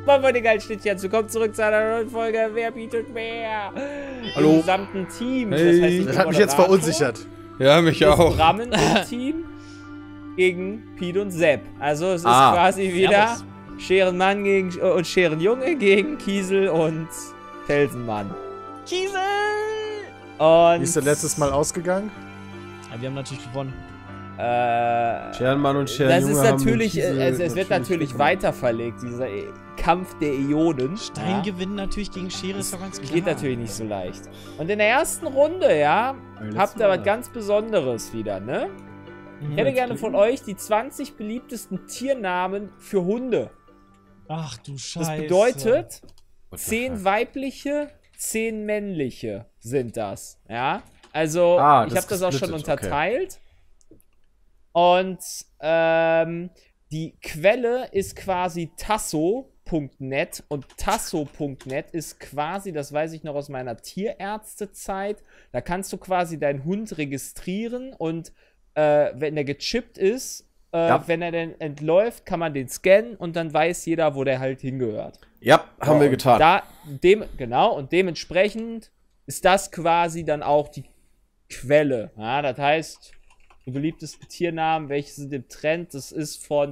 Moin Freunde, geil Schnittchen. Willkommen zurück zu einer neuen Folge Wer bietet mehr? Hallo. Im gesamten Team. Hey. Das heißt, Das hat mich jetzt verunsichert. Ja, mich auch. Rammen im Team gegen Pete und Sepp. Also es ist quasi wieder Scherenmann und Scherenjunge gegen Kiesel und Felsenmann. Kiesel! Und Wie ist der letztes Mal ausgegangen? Ja, wir haben natürlich gewonnen. Scherenmann und Scherenjunge. Das ist natürlich, es wird natürlich weiter verlegt, dieser Kampf der Ionen. Stein gewinnen natürlich gegen Schere, ist doch ganz klar. Geht natürlich nicht so leicht. Und in der ersten Runde, ja, habt ihr was ganz Besonderes wieder, ne? Ich hätte gerne von euch die 20 beliebtesten Tiernamen für Hunde. Ach du Scheiße. Das bedeutet, 10 weibliche, 10 männliche sind das, ja? Also, ich habe das auch schon unterteilt. Okay. Und die Quelle ist quasi tasso.net und tasso.net ist quasi, das weiß ich noch aus meiner Tierärztezeit, da kannst du quasi deinen Hund registrieren und wenn der gechippt ist, wenn er denn entläuft, kann man den scannen und dann weiß jeder, wo der halt hingehört. Ja, haben wir getan. Genau, und dementsprechend ist das quasi dann auch die Quelle. Ja, das heißt, die beliebtesten Tiernamen, welche sind im Trend, das ist von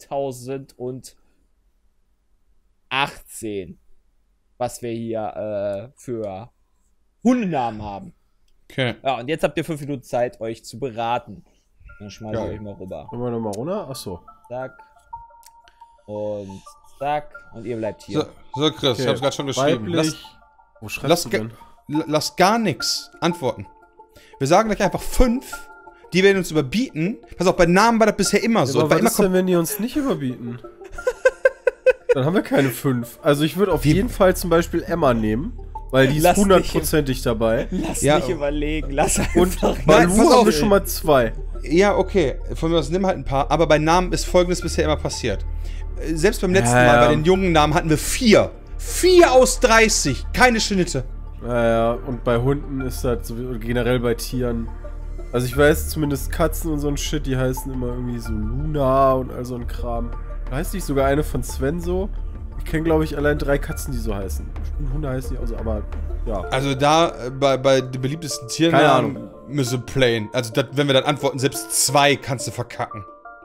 2018, was wir hier für Hundenamen haben. Okay. Ja, und jetzt habt ihr 5 Minuten Zeit, euch zu beraten. Dann schmeiße ich euch mal rüber. Wollen wir nochmal runter? Achso. Zack. Und zack. Und ihr bleibt hier. So Chris, ich hab's gerade schon geschrieben. Wo schreibst du denn? Lass gar nichts antworten. Wir sagen gleich einfach 5. Die werden uns überbieten. Pass auf, bei Namen war das bisher immer so. Ja, aber was ist denn, wenn die uns nicht überbieten? Dann haben wir keine 5. Also ich würde auf jeden Fall zum Beispiel Emma nehmen. Weil die ist 100%ig dabei. Lass mich überlegen. Lass einfach. Und Balu haben wir schon mal 2. Ja, okay. Von mir aus nimm halt ein paar. Aber bei Namen ist Folgendes bisher immer passiert. Selbst beim letzten Mal, bei den jungen Namen, hatten wir 4. 4 aus 30. Keine Schnitte. Naja, und bei Hunden ist das so, generell bei Tieren. Also ich weiß zumindest Katzen und so ein Shit, die heißen immer irgendwie so Luna und all so ein Kram. Da heißt nicht sogar eine von Sven so. Ich kenne, glaube ich, allein 3 Katzen, die so heißen. Hunde heißen die auch so, aber ja. Also da, bei den beliebtesten Tiernamen müssen plain. Also dat, wenn wir dann antworten, selbst 2 kannst du verkacken.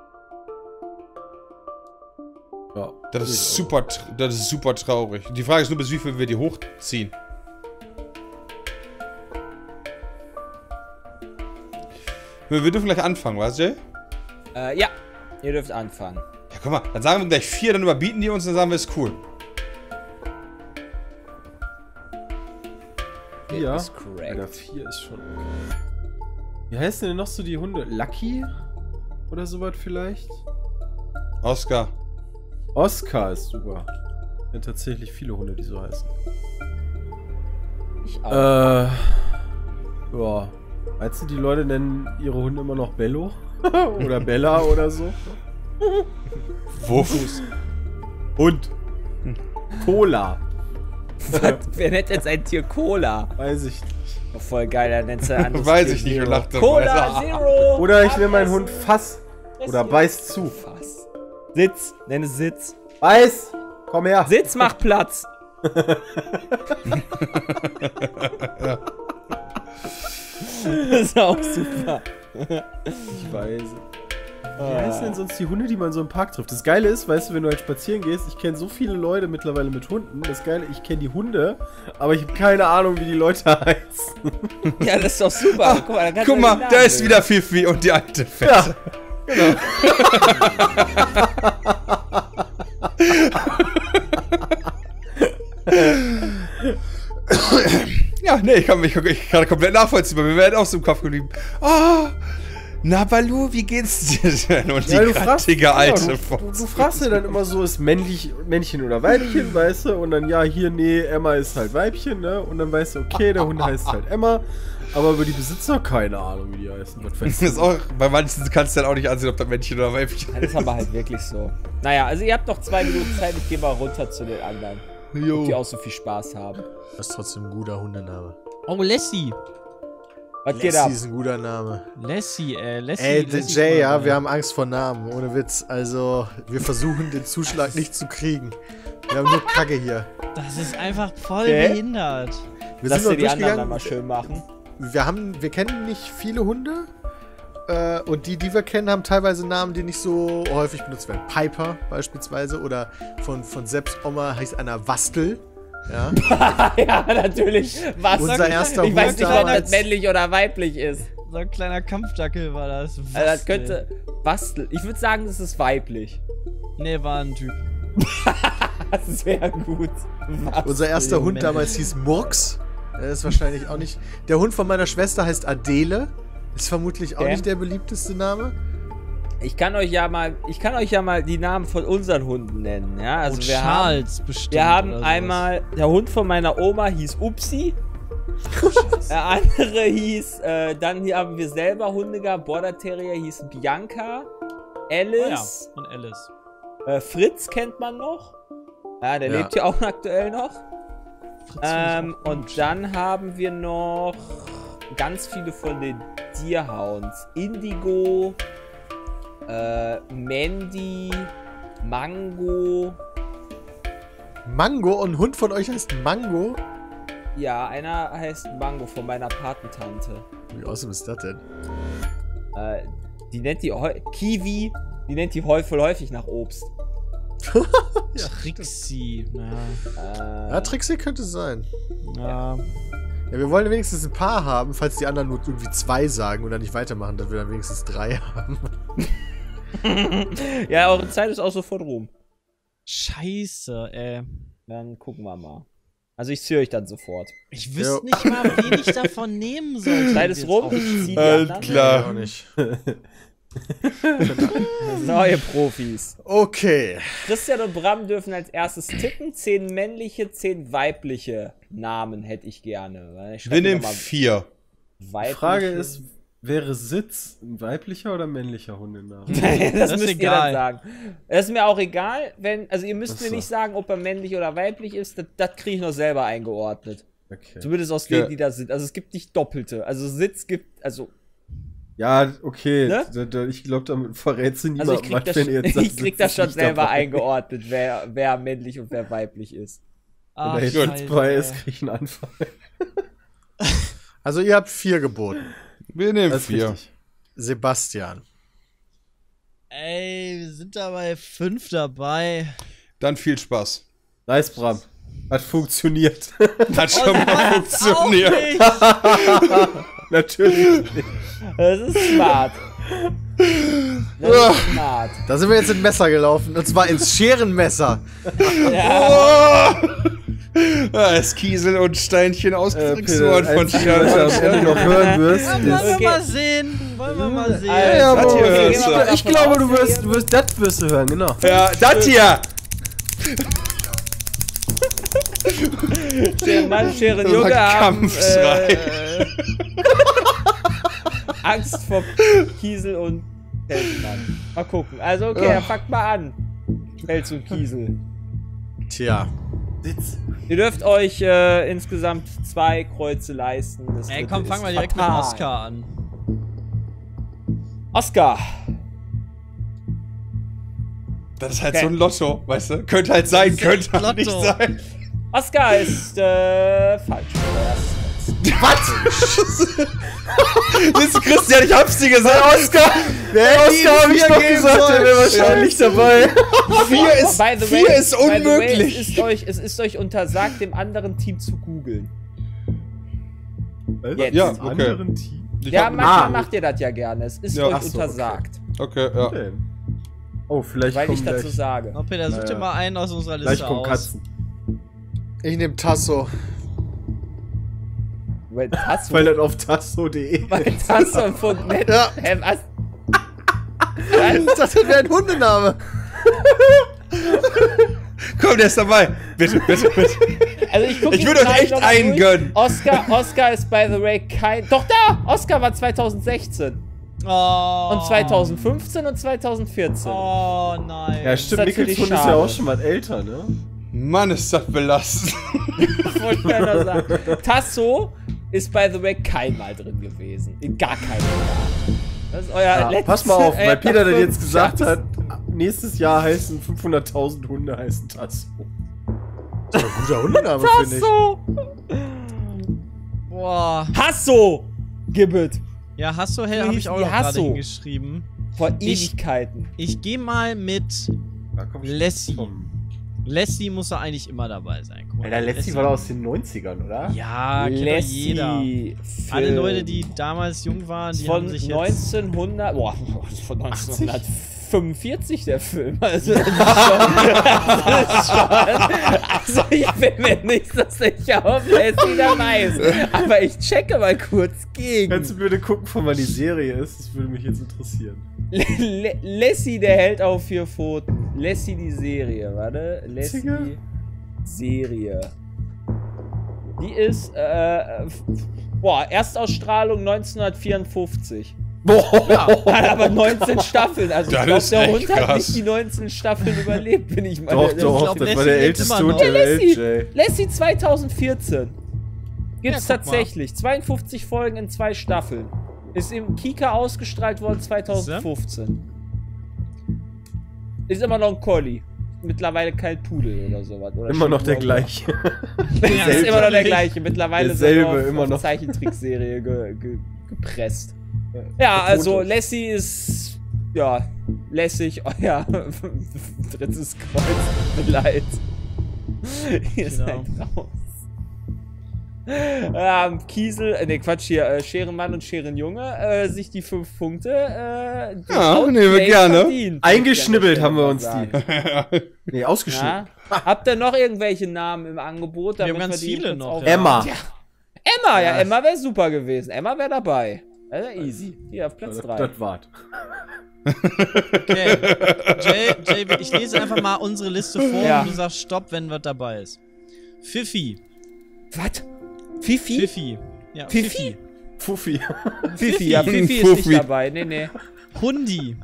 Ja. Das ist super traurig. Die Frage ist nur, bis wie viel wir die hochziehen. Wir dürfen gleich anfangen, weißt du, Jay? Ja, ihr dürft anfangen. Ja, guck mal, dann sagen wir gleich 4, dann überbieten die uns, dann sagen wir, ist cool. Ja, ist korrekt. Alter, 4 ist schon okay. Wie heißen denn noch so die Hunde? Lucky? Oder sowas vielleicht? Oscar. Oscar ist super. Ich kenne tatsächlich viele Hunde, die so heißen. Ich auch. Ja. Meinst du, die Leute nennen ihre Hunde immer noch Bello? Oder Bella oder so? Wurfus. Hund. Cola. Wer nennt jetzt ein Tier Cola? Weiß ich nicht. Oh, voll geil, er nennt es ein Weiß ich nicht, gelacht. Cola Zero! Oder ich nenne meinen Hund Fass. Oder beiß zu. Fass. Sitz, nenne es Sitz. Beiß! Komm her! Sitz, mach Platz! Das ist auch super. Ich weiß. Wie heißen denn sonst die Hunde, die man so im Park trifft? Das Geile ist, weißt du, wenn du halt spazieren gehst, ich kenne so viele Leute mittlerweile mit Hunden. Das Geile, ich kenne die Hunde, aber ich habe keine Ahnung, wie die Leute heißen. Ja, das ist doch super. Guck mal, da ist wieder Fifi und die alte Fette. Ja, genau. Ja, nee, ich kann komplett nachvollziehen, weil mir wäre auch so im Kopf geblieben. Oh, na Balu, wie geht's dir denn? Und ja, die grattige alte du fragst ja dann immer so, ist Männchen oder Weibchen, weißt du? Und dann, ja, hier, nee, Emma ist halt Weibchen, ne? Und dann weißt du, okay, der Hund heißt halt Emma. Aber über die Besitzer keine Ahnung, wie die heißen. Das ist auch, bei manchen kannst du dann auch nicht ansehen, ob das Männchen oder Weibchen ist. Das ist aber halt wirklich so. Naja, also ihr habt noch 2 Minuten Zeit, ich gehe mal runter zu den anderen. Jo. Ob die auch so viel Spaß haben. Das ist trotzdem ein guter Hundename. Oh, Lassie. Was geht ab? Lassie ist ein guter Name. Lassie, Lassie. Ey, Lassie Jay, ja, wir haben Angst vor Namen, ohne Witz. Also, wir versuchen den Zuschlag nicht zu kriegen. Wir haben nur Kacke hier. Das ist einfach voll behindert. Wir Lass sind dir noch die anderen durchgegangen. mal schön machen. Wir kennen nicht viele Hunde. Und die wir kennen, haben teilweise Namen, die nicht so häufig benutzt werden. Piper beispielsweise. Oder von Sepps Oma heißt einer Wastel. Ja, Ja, natürlich. Was? Unser erster Ich weiß Hund nicht, ob damals. das männlich oder weiblich ist. So ein kleiner Kampfdackel war das. Also das könnte. Bastel. Ich würde sagen, das ist weiblich. Nee, war ein Typ. Das wäre gut. Unser erster Hund damals hieß Murks. Das ist wahrscheinlich auch nicht. Der Hund von meiner Schwester heißt Adele. Ist vermutlich auch nicht der beliebteste Name. Ich kann euch ja mal die Namen von unseren Hunden nennen. Ja, also Charles bestimmt. Wir haben oder einmal, der Hund von meiner Oma hieß Upsi. Der andere hieß, dann hier haben wir selber Hunde gehabt. Border Terrier hieß Bianca. Alice. Oh ja, und Alice. Fritz kennt man noch. Ja, der lebt ja auch aktuell noch. Und dann haben wir noch ganz viele von den Deerhounds. Indigo, Mandy, Mango. Mango? Und ein Hund von euch heißt Mango? Ja, einer heißt Mango von meiner Patentante. Wie awesome ist das denn? Die nennt die Kiwi. Die nennt die voll häufig nach Obst. Trixie. Ja, Trixie könnte es sein. Ja. Ja, wir wollen wenigstens ein paar haben, falls die anderen nur irgendwie 2 sagen und dann nicht weitermachen, dass wir dann wenigstens 3 haben. Ja, eure Zeit ist auch sofort rum. Scheiße, ey. Dann gucken wir mal. Also ich ziehe euch dann sofort. Ich wüsste nicht mal, wen ich davon nehmen soll. Zeit ist rum, ich ziehe die anderen. Klar. Nee, auch nicht. Neue Profis. Okay. Christian und Bram dürfen als erstes tippen. 10 männliche, 10 weibliche Namen hätte ich gerne. Wir nehmen 4. Die Frage ist, wäre Sitz ein weiblicher oder männlicher Hundename? das müsst ihr egal. dann sagen. Das ist mir auch egal, also ihr müsst mir nicht sagen, ob er männlich oder weiblich ist. Das kriege ich noch selber eingeordnet. Okay. Zumindest aus denen, die da sind. Also es gibt nicht Doppelte. Also Sitz gibt, also Ja, okay. Ne? Ich glaube, damit verrät sie Also niemand, ich krieg das schon selber eingeordnet, wer männlich und wer weiblich ist. Wenn er jetzt Sitz bei ist, krieg ich einen Anfall. Also ihr habt 4 geboten. Wir nehmen 4. Sebastian. Ey, wir sind da bei 5 dabei. Dann viel Spaß. Nice, Bram. Hat funktioniert. Hat schon mal funktioniert. Natürlich nicht. Das ist smart. Das ist smart. Da sind wir jetzt in Messer gelaufen. Und zwar ins Scherenmesser. Ja. Da ist Kiesel und Steinchen ausgedrückt worden von Was du am Ende noch hören wirst, Wollen wir ist... mal sehen. Wollen wir mal sehen. Ja, Das hier aber hörst du. ich glaube, du wirst das wirst du hören, genau. Ja, das hier. Mann, Schere Das war Junge haben Kampfschrei. Angst vor Kiesel und Pelzmann. Mal gucken. Also okay, dann fangt mal an. Pelz und Kiesel. Tja. Sitz. Ihr dürft euch insgesamt 2 Kreuze leisten. Das Ey, dritte komm, fangen ist wir direkt mit fatal. Oscar an. Oscar. Das ist halt so ein Lotto, weißt du? Könnte halt sein, könnte echt halt nicht Lotto. sein. Oscar ist falsch. Das ist Christian, ich hab's dir gesagt. Oscar! Oscar hab ich doch gesagt, der wäre wahrscheinlich dabei. 4 ist, By the way, 4 ist by the way, unmöglich. es ist euch untersagt, dem anderen Team zu googeln. Jetzt. Ja, Im okay. anderen Team. Ja, manchmal macht ihr das ja gerne. Es ist Ja, euch ach so, untersagt, Okay, ja. Oh, vielleicht weil ich kommen dazu gleich, sage. Oh, Peter, such dir Naja. mal einen aus unserer Liste gleich kommen aus. Katzen. Ich nehme Tasso. Weil Tasso, Weil das auf tasso.de weil Tasso von Net. Ja. Hä, was? Ich dachte, das wäre ein Hundename. Komm, der ist dabei. Bitte, bitte, bitte. Also ich gucke Ich würde euch echt einen gönnen. Oscar ist by the way kein. Doch da! Oscar war 2016. Oh. Und 2015 und 2014. Oh nein. Ja, stimmt, natürlich Nicholson ist ja schade. auch schon mal älter, ne? Mann, ist das belastend. Wollte ich nur sagen. Tasso ist by the way keinmal drin gewesen. In gar keinem Jahr. Das ist euer Ja, letztes. pass mal auf, weil Peter das jetzt gesagt Schatz. hat, nächstes Jahr heißen 500.000 Hunde heißen Tasso. Das ist ein guter Hundename, finde ich. Hasso! Boah. Hasso! Gibbet. Ja, Hasso Wie habe hieß ich auch die noch gerade Hasso? hingeschrieben. Vor Ewigkeiten. Ich gehe mal mit Da komm ich Lassie. vom- Lassie muss ja eigentlich immer dabei sein. Guck mal, Alter, Lassie war doch aus den 90ern, oder? Ja, kennt doch jeder. Alle Leute, die damals jung waren, die von haben sich jetzt... 1900, boah, das ist von 1945 der Film. Also, das ist schon, also ich bin mir nicht so sicher, ob Lassie dabei ist. Aber ich checke mal kurz gegen. Kannst du bitte gucken, von wann die Serie ist? Das würde mich jetzt interessieren. Lassie, der Held auf 4 Pfoten. Lassie, die Serie, warte. Lassie, Zicke? Serie. Die ist, Erstausstrahlung 1954. Boah! Hat aber 19 Staffeln. Also ich Das glaube, ist der echt Hund hat krass. nicht die 19 Staffeln überlebt, bin ich mal. Doch, der- doch, glaub, das Lassie war der lebt älteste immer Hund noch. der Welt, Lassie. Jay. Lassie 2014. Gibt's Ja, guck mal. tatsächlich. 52 Folgen in 2 Staffeln. Ist im Kika ausgestrahlt worden 2015. Ist immer noch ein Collie. Mittlerweile kein Pudel oder sowas. Oder Immer noch der Chihuahua. gleiche. Ist immer noch der gleiche. Mittlerweile Derselbe, sind wir immer auf noch. Zeichentrickserie gepresst. Ja, also Lassie ist, ja, lässig. Oh ja, drittes Kreuz, mit Leid. Ihr seid raus. Kiesel, ne Quatsch hier, Scherenmann und Scherenjunge, sich die 5 Punkte, Ja, Outplay nehmen wir gerne. verdient, Eingeschnibbelt würde ich haben wir an uns der Stelle mal sagen. die. Nee, ausgeschnitten. Ja? Habt ihr noch irgendwelche Namen im Angebot? Wir haben damit ganz die viele kurz noch, auf- ja. Emma. Ja. Emma, ja, Emma wäre super gewesen. Emma wäre dabei. Also easy. Hier auf Platz 3. Das war's. Okay. Jay, ich lese einfach mal unsere Liste vor Ja. und du sagst Stopp, wenn was dabei ist. Fifi. Was? Fifi? Fifi. Ja, Fifi? Fuffi. Fifi, ja, Fifi ist Fuffi. nicht dabei. Nee, nee. Hundi.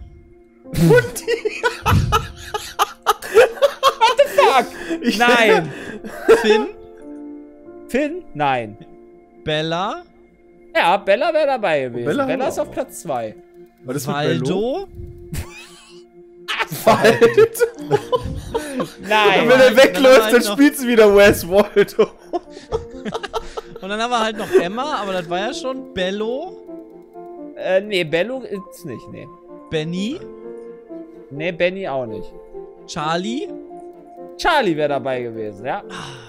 Fuck! Nein! Finn. Finn? Nein. Bella. Ja, Bella wäre dabei gewesen. Bella Bella haben ist wir auf Platz 2. Was ist mit Bello? Waldo. Nein. Wenn er wegläuft, halt dann noch- spielt sie wieder Wes Waldo. Und dann haben wir halt noch Emma, aber das war ja schon. Bello. Nee, Bello ist nicht, nee. Benny. Nee, Benny auch nicht. Charlie. Charlie wäre dabei gewesen, ja.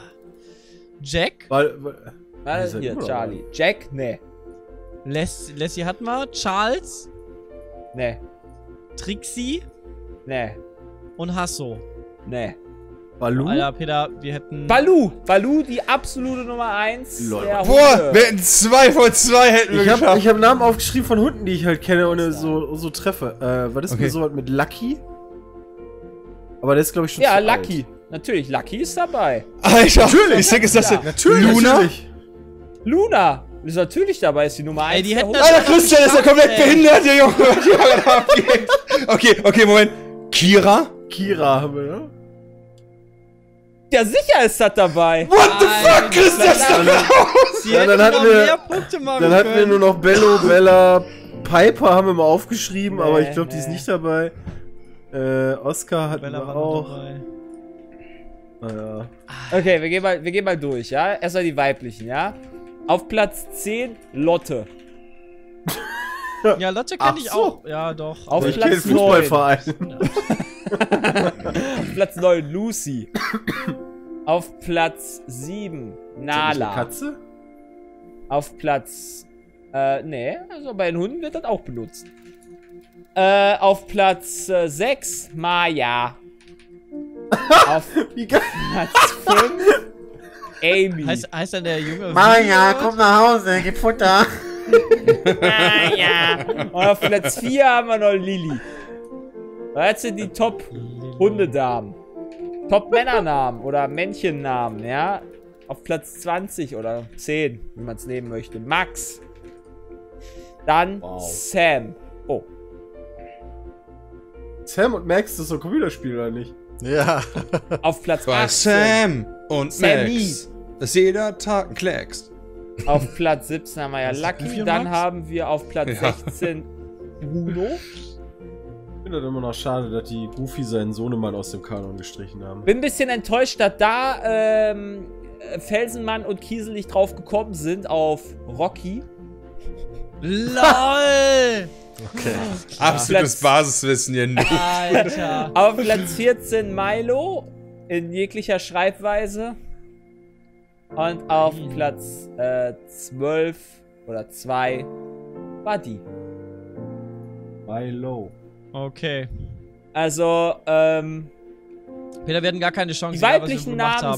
Jack. Warte, hier, Charlie. Jack? Nee. Lassie hatten wir. Charles. Nee. Trixie. Nee. Und Hasso. Nee. Baloo? Alter, Peter, wir hätten... Baloo! Baloo, die absolute Nummer 1 Lol. der Boah, Hunde. wir hätten 2 von 2 hätten wir Ich geschafft. hab Namen aufgeschrieben von Hunden, die ich halt kenne und so treffe. Was ist Okay. mit sowas mit Lucky? Aber der ist, glaube ich, schon Ja, zu Lucky. Natürlich, Lucky ist dabei. Alter, natürlich. Ich denke, ist das Ja, denn Alt. Luna? Natürlich. Luna ist natürlich dabei, ist die Nummer 1 Ey, die der hätten Hunde. das- Alter, Christian ist ja komplett Ey. behindert, der Junge. Die haben er abgehängt. Okay, Moment. Kira? Kira haben wir, ne? Ja, sicher ist das dabei. What the Alter, fuck, Christian? Ist Alter. da raus? Sie Ja, hätten dann hatten noch wir- mehr Punkte machen Dann hatten wir können. nur noch Bello, Bella, Piper haben wir mal aufgeschrieben, Nee, aber ich glaube, die ist nee. nicht dabei. Oscar hatten Bella wir war auch. noch dabei. Naja. Okay, wir gehen mal durch, ja? Erstmal die weiblichen, ja? Auf Platz 10 Lotte. Ja, Lotte Ach kenne ich so. auch. Ja, doch. Auf Ich kenne Platz 9. Fußballverein. Auf Platz 9 Lucy. Auf Platz 7 Nala. Katze? Auf Platz. Nee, also bei den Hunden wird das auch benutzt. Auf Platz 6 Maya. Auf Wie geil. Platz 5 Amy. Heißt dann der Junge... Maja, komm nach Hause, gib Futter. Maya. Und auf Platz 4 haben wir noch Lilly. Das sind die Top-Hundedamen. Top-Männernamen oder Männchennamen, ja? Auf Platz 20 oder 10, wie man es nehmen möchte. Max. Dann Sam. Oh. Sam und Max, das ist so ein Computerspiel, oder nicht? Ja. Auf Platz Bei 18. Sam und Sammy. Max. Dass jeder Tag ein Klecks. Auf Platz 17 haben wir ja Wie Lucky. viel, Dann Max? haben wir auf Platz Ja. 16 Bruno. Ich finde das immer noch schade, dass die Goofy seinen Sohnemann aus dem Kanon gestrichen haben. Bin ein bisschen enttäuscht, dass da Felsenmann und Kiesel nicht drauf gekommen sind auf Rocky. LOL! Okay. Absolutes Basiswissen hier nicht. Alter. Auf Platz 14 Milo in jeglicher Schreibweise. Und auf Platz 12 oder 2 Buddy. Milo. Okay. Also, Peter, wir hatten gar keine Chance. die weiblichen Namen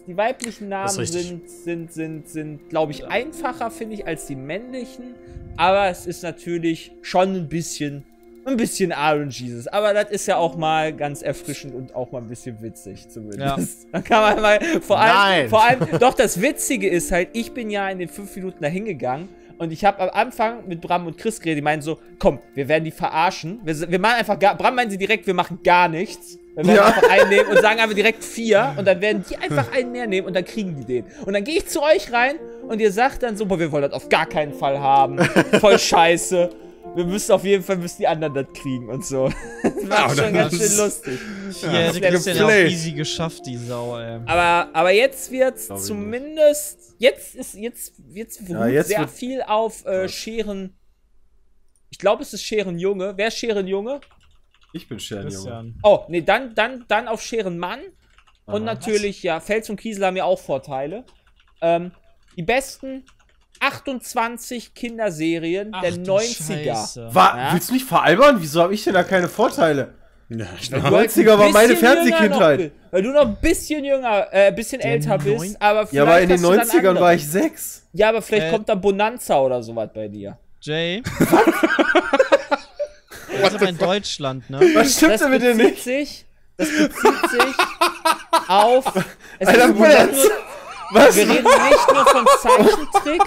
sind, glaube ich, einfacher, finde ich, als die männlichen. Aber es ist natürlich schon ein bisschen RNG. Aber das ist ja auch mal ganz erfrischend und auch mal ein bisschen witzig, zumindest. Ja. Da kann man mal, vor allem, doch das Witzige ist halt, ich bin ja in den 5 Minuten da hingegangen und ich habe am Anfang mit Bram und Chris geredet, die meinen so, komm, wir werden die verarschen. Wir machen einfach Bram meinen sie direkt, wir machen gar nichts. Wir werden einfach einen nehmen und sagen einfach direkt 4 und dann werden die einfach einen mehr nehmen und dann kriegen die den. Und dann gehe ich zu euch rein und ihr sagt dann so, boah, wir wollen das auf gar keinen Fall haben. Voll scheiße. Wir müssen auf jeden Fall, die anderen das kriegen und so. Das war schon ganz schön lustig. Ja, die kriegst du ja auch easy geschafft, die Sau, ey. Aber jetzt wird's zumindest, jetzt beruht sehr viel auf Scheren. Ich glaube, es ist Scheren-Junge. Wer ist Scheren-Junge? Ich bin Scheren-Junge. Oh, nee, dann auf Scheren-Mann. Und natürlich, ja, Fels und Kiesel haben ja auch Vorteile. Die besten 28 Kinderserien der 90er. Willst du mich veralbern? Wieso habe ich denn da keine Vorteile? Ja, die 90er war meine Fernsehkindheit. Weil du noch ein bisschen jünger, bisschen älter bist, aber vielleicht. Ja, aber in den 90ern war ich 6. Ja, aber vielleicht kommt da Bonanza oder sowas bei dir. Jay? Das ist aber in Deutschland, ne? Was stimmt denn mit dir nicht? Das bezieht sich auf. Alter, wir reden nicht nur von Zeichentrick,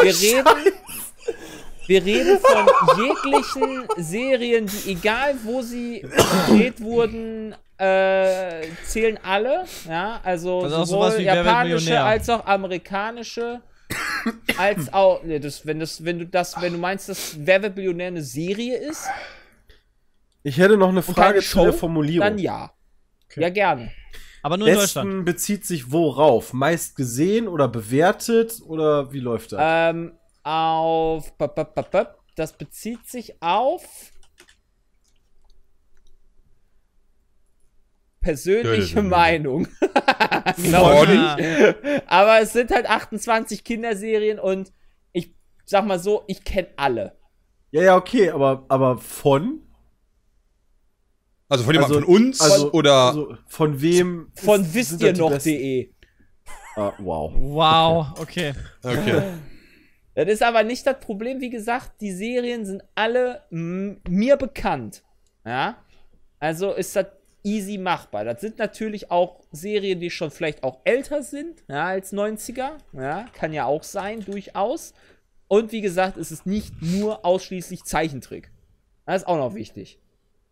wir reden von jeglichen Serien, die egal wo sie gedreht wurden, zählen alle. Ja, also sowohl japanische als auch amerikanische. Als auch. Nee, wenn du meinst, dass Wer wird Millionär eine Serie ist. Ich hätte noch eine Frage zu der Formulierung. Dann ja. Okay. Ja, gerne. Aber nur in Deutschland. Besten bezieht sich worauf? Meist gesehen oder bewertet? Oder wie läuft das? Auf. Das bezieht sich auf. Persönliche Meinung. Genau nicht. Aber es sind halt 28 Kinderserien und ich sag mal so, ich kenne alle. Ja, okay, aber von? Also von jemandem von uns? Oder? Also von wem? Von wisst ihr noch.de. Wow. Wow, okay. Das ist aber nicht das Problem, wie gesagt, die Serien sind alle mir bekannt. Ja? Also ist das easy machbar. Das sind natürlich auch Serien, die schon vielleicht auch älter sind, ja, als 90er. Ja, kann ja auch sein, durchaus. Und wie gesagt, es ist nicht nur ausschließlich Zeichentrick. Das ist auch noch wichtig.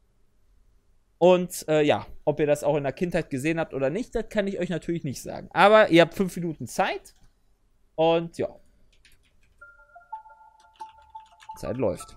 Und ja, ob ihr das auch in der Kindheit gesehen habt oder nicht, das kann ich euch natürlich nicht sagen. Aber ihr habt 5 Minuten Zeit. Und ja. Zeit läuft.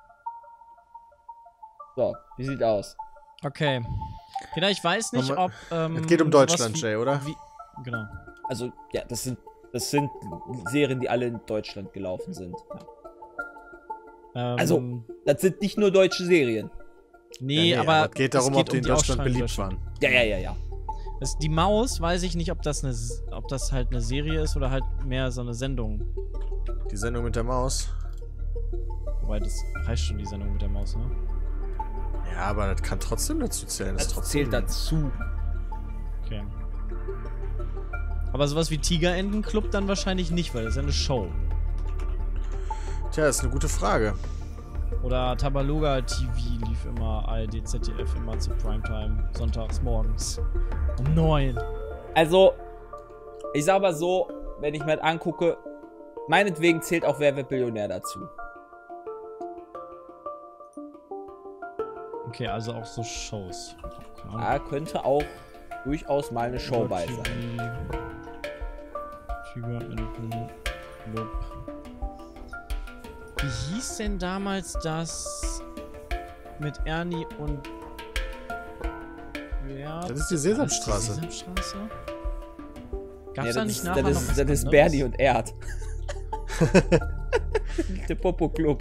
So, wie sieht aus? Okay. Peter, ich weiß nicht, ob. Es geht um Deutschland, Jay, oder? Genau. Also, ja, das sind Serien, die alle in Deutschland gelaufen sind. Ja. Also, das sind nicht nur deutsche Serien. Nee, aber es geht darum, ob die in Deutschland beliebt waren. Ja. Die Maus, weiß ich nicht, ob das halt eine Serie ist oder halt mehr so eine Sendung. Die Sendung mit der Maus? Wobei, das heißt schon die Sendung mit der Maus, ne? Ja, aber das kann trotzdem dazu zählen. Das zählt dazu. Okay. Aber sowas wie Tigerentenclub dann wahrscheinlich nicht, weil das ist ja eine Show. Tja, das ist eine gute Frage. Oder Tabaluga TV lief immer, ARD, ZDF immer zu Primetime, sonntags morgens um 9. Also, ich sag mal so, wenn ich mir das angucke, meinetwegen zählt auch Wer wird Millionär dazu. Okay, also auch so Shows. Ja, könnte auch durchaus mal eine Show bei sein. Wie hieß denn damals das mit Ernie und... Ja, Das ist die Sesamstraße. Sesamstraße? Gab's Ja, da nicht nachher noch was das ist anderes? Bernie und Erd. Der Popo-Club.